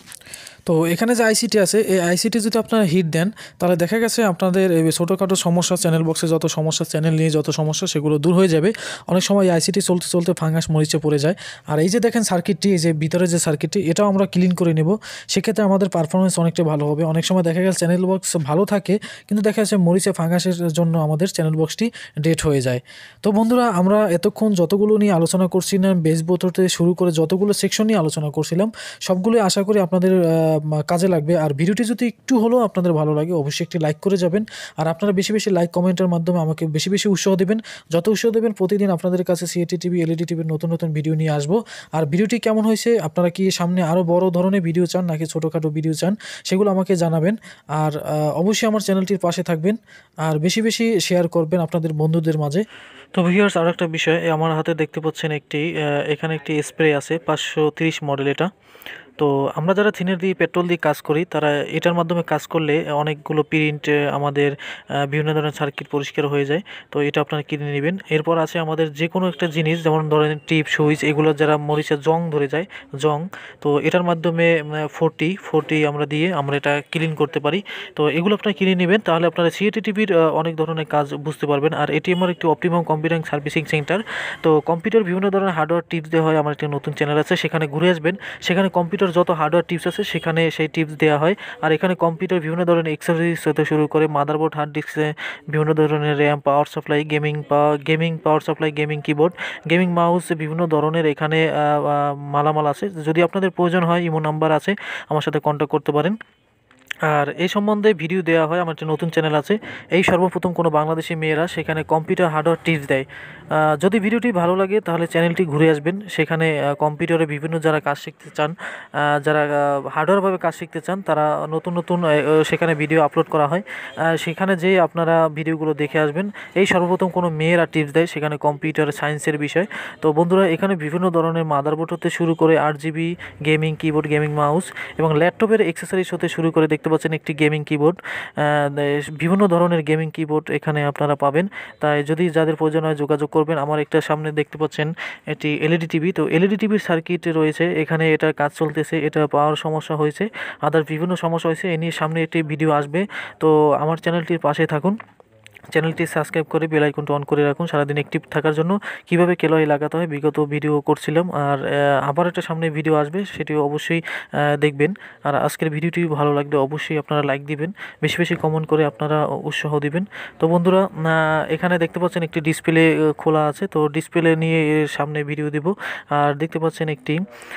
তো এখানে যে আইসিটি আছে, এই আইসিটি যদি আপনারা হিট দেন, তাহলে দেখা গেছে আপনাদের এই ছোটোখাটো সমস্যা, চ্যানেল বক্সে যত সমস্যা, চ্যানেল নিয়ে যত সমস্যা, সেগুলো দূর হয়ে যাবে। অনেক সময় এই আইসিটি চলতে চলতে ফাঙ্গাস মরিচে পড়ে যায়। আর এই যে দেখেন সার্কিটটি, এই যে ভিতরে যে সার্কিটটি, এটাও আমরা ক্লিন করে নেব। সেক্ষেত্রে আমাদের পারফরমেন্স অনেকটা ভালো হবে। অনেক সময় দেখা গেছে চ্যানেল বক্স ভালো থাকে, কিন্তু দেখা যাচ্ছে মরিচে ফাঙ্গাসের জন্য আমাদের চ্যানেল বক্সটি ডেড হয়ে যায়। তো বন্ধুরা, আমরা এতক্ষণ যতগুলো নিয়ে আলোচনা করছিলাম, বেস বোতল থেকে শুরু করে যতগুলো সেকশন নিয়ে আলোচনা করছিলাম, সবগুলোই আশা করি আপনাদের কাজে লাগবে। আর ভিডিওটি যদি একটু হলেও আপনাদের ভালো লাগে, অবশ্যই একটি লাইক করে যাবেন। আর আপনারা বেশি বেশি লাইক কমেন্টের মাধ্যমে আমাকে বেশি বেশি উৎসাহ দেবেন। যত উৎসাহ দেবেন, প্রতিদিন আপনাদের কাছে সিএটি টিভি, এলইডি টিভির নতুন নতুন ভিডিও নিয়ে আসবো। আর ভিডিওটি কেমন হয়েছে, আপনারা কি সামনে আরও বড় ধরনের ভিডিও চান নাকি ছোটোখাটো ভিডিও চান, সেগুলো আমাকে জানাবেন। আর অবশ্যই আমার চ্যানেলটির পাশে থাকবেন আর বেশি বেশি শেয়ার করবেন আপনাদের বন্ধুদের মাঝে। তো ভিউয়ার্স, আর একটা বিষয়, আমার হাতে দেখতে পাচ্ছেন এখানে একটি স্প্রে আছে, 530 মডেল এটা। তো আমরা যারা থিনের দিয়ে পেট্রোল দিয়ে কাজ করি, তারা এটার মাধ্যমে কাজ করলে অনেকগুলো প্রিন্ট আমাদের বিভিন্ন ধরনের সার্কিট পরিষ্কার হয়ে যায়। তো এটা আপনারা কিনে নেবেন। এরপর আছে আমাদের যে কোনো একটা জিনিস, যেমন ধরেন টিপ, সুইচ, এগুলো যারা মরিচা জং ধরে যায়, জং, তো এটার মাধ্যমে 40 আমরা দিয়ে আমরা এটা ক্লিন করতে পারি। তো এগুলো আপনারা কিনে নেবেন, তাহলে আপনারা সিএটি টিভির অনেক ধরনের কাজ বুঝতে পারবেন। আর এটি আমার একটি অপটিমাম কম্পিউটার সার্ভিসিং সেন্টার। তো কম্পিউটার বিভিন্ন ধরনের হার্ডওয়্যার টিপস দেওয়া হয়। আমার একটি নতুন চ্যানেল আছে, সেখানে ঘুরে আসবেন। সেখানে কম্পিউটার যত হার্ডওয়্যার টিপস আছে, সেখানে সেই টিপস দেওয়া হয়। আর এখানে কম্পিউটার বিভিন্ন ধরনের এক্সেসরিজ হতে শুরু করে মাদারবোর্ড, হার্ড ডিস্কে, বিভিন্ন ধরনের RAM, power supply, gaming power supply, gaming keyboard, gaming mouse, বিভিন্ন ধরনের এখানে মালামাল আছে। যদি আপনাদের প্রয়োজন হয়, ইমো নাম্বার আছে, আমার সাথে কন্ট্যাক্ট করতে পারেন। আর এই সম্বন্ধে ভিডিও দেওয়া হয়, আমার একটা নতুন চ্যানেল আছে। এই সর্বপ্রথম কোনো বাংলাদেশি মেয়েরা সেখানে কম্পিউটার হার্ডওয়্যার টিপস দেয়। যদি ভিডিওটি ভালো লাগে, তাহলে চ্যানেলটি ঘুরে আসবেন। সেখানে কম্পিউটারে বিভিন্ন যারা কাজ শিখতে চান, যারা হার্ডওয়্যারভাবে কাজ শিখতে চান, তারা নতুন নতুন সেখানে ভিডিও আপলোড করা হয়। সেখানে যেয়ে আপনারা ভিডিওগুলো দেখে আসবেন। এই সর্বপ্রথম কোনো মেয়েরা টিপস দেয় সেখানে কম্পিউটার সায়েন্সের বিষয়। তো বন্ধুরা, এখানে বিভিন্ন ধরনের মাদারবোর্ড হতে শুরু করে 8GB gaming keyboard, gaming mouse এবং ল্যাপটপের অ্যাক্সেসরিজ হতে শুরু করে দেখতে পাচ্ছেন একটি গেমিং কিবোর্ড। বিভিন্ন ধরনের গেমিং কিবোর্ড এখানে আপনারা পাবেন। তাই যদি যাদের প্রয়োজন হয়, যোগাযোগ করবেন। আমার একটা সামনে দেখতে পাচ্ছেন এটি এলইডি টিভি। তো এলইডি টিভির সার্কিট রয়েছে, এখানে এটা কাজ চলতেছে, এটা পাওয়ার সমস্যা হয়েছে, আদার বিভিন্ন সমস্যা হয়েছে, এ নিয়ে সামনে একটি ভিডিও আসবে। তো আমার চ্যানেলটির পাশে থাকুন, চ্যানেলটি সাবস্ক্রাইব করে বেল আইকনটা অন করে রাখুন সারাদিন অ্যাক্টিভ থাকার জন্য। কীভাবে কেলয় লাগাতে হয় বিগত ভিডিও করছিলাম। আর আবার একটা সামনে ভিডিও আসবে, সেটিও অবশ্যই দেখবেন। আর আজকের ভিডিওটি ভালো লাগলে অবশ্যই আপনারা লাইক দিবেন, বেশি বেশি কমেন্ট করে আপনারা উৎসাহ দিবেন। তো বন্ধুরা, এখানে দেখতে পাচ্ছেন একটি ডিসপ্লে খোলা আছে, তো ডিসপ্লে নিয়ে এর সামনে ভিডিও দেব। আর দেখতে পাচ্ছেন একটি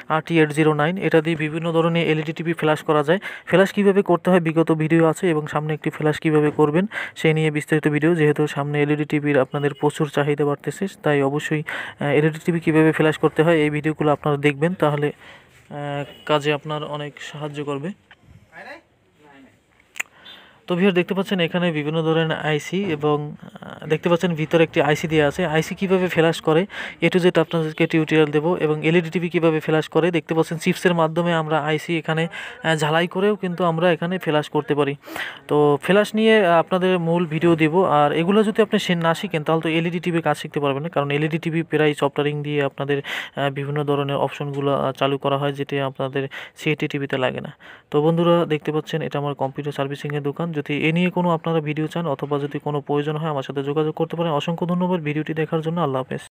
RT809, এটা দিয়ে বিভিন্ন ধরনের এলইডি টিভি ফ্ল্যাশ করা যায়। ফ্ল্যাশ কীভাবে করতে হয় বিগত ভিডিও আছে, এবং সামনে একটি ফ্ল্যাশ কীভাবে করবেন সেই নিয়ে বিস্তারিত ভিডিও। যেহেতু সামনে এলইডি টিভির আপনাদের প্রচুর চাহিদা বাড়তেছে, তাই অবশ্যই এলইডি টিভি কীভাবে ফ্ল্যাশ করতে হয় এই ভিডিওগুলো আপনারা দেখবেন, তাহলে কাজে আপনার অনেক সাহায্য করবে। তো ভিউয়ার দেখতে পাচ্ছেন এখানে বিভিন্ন ধরনের আইসি এবং দেখতে পাচ্ছেন ভিতরে একটি আইসি দেওয়া আছে। আইসি কিভাবে ফ্ল্যাশ করে এ টু জেড আপনাদেরকে টিউটোরিয়াল দেবো, এবং এলইডি টিভি কিভাবে ফ্ল্যাশ করে দেখতে পাচ্ছেন চিপসের মাধ্যমে আমরা আইসি এখানে ঝালাই করেও কিন্তু আমরা এখানে ফ্ল্যাশ করতে পারি। তো ফ্ল্যাশ নিয়ে আপনাদের মূল ভিডিও দেব। আর এগুলো যদি আপনি না শিখেন তাহলে তো এলইডি টিভি কাজ শিখতে পারবেন না, কারণ এলইডি টিভি প্রায় সফটওয়্যারিং দিয়ে আপনাদের বিভিন্ন ধরনের অপশনগুলো চালু করা হয়, যেটি আপনাদের সিএটি টিভিতে লাগে না। তো বন্ধুরা দেখতে পাচ্ছেন এটা আমার কম্পিউটার সার্ভিসিংয়ের দোকান। যদি এ নিয়ে কোনো আপনারা ভিডিও চান অথবা যদি কোনো প্রয়োজন হয় আমার সাথে যোগাযোগ করতে পারেন। অসংখ্য ধন্যবাদ ভিডিওটি দেখার জন্য। আল্লাহ হাফেজ।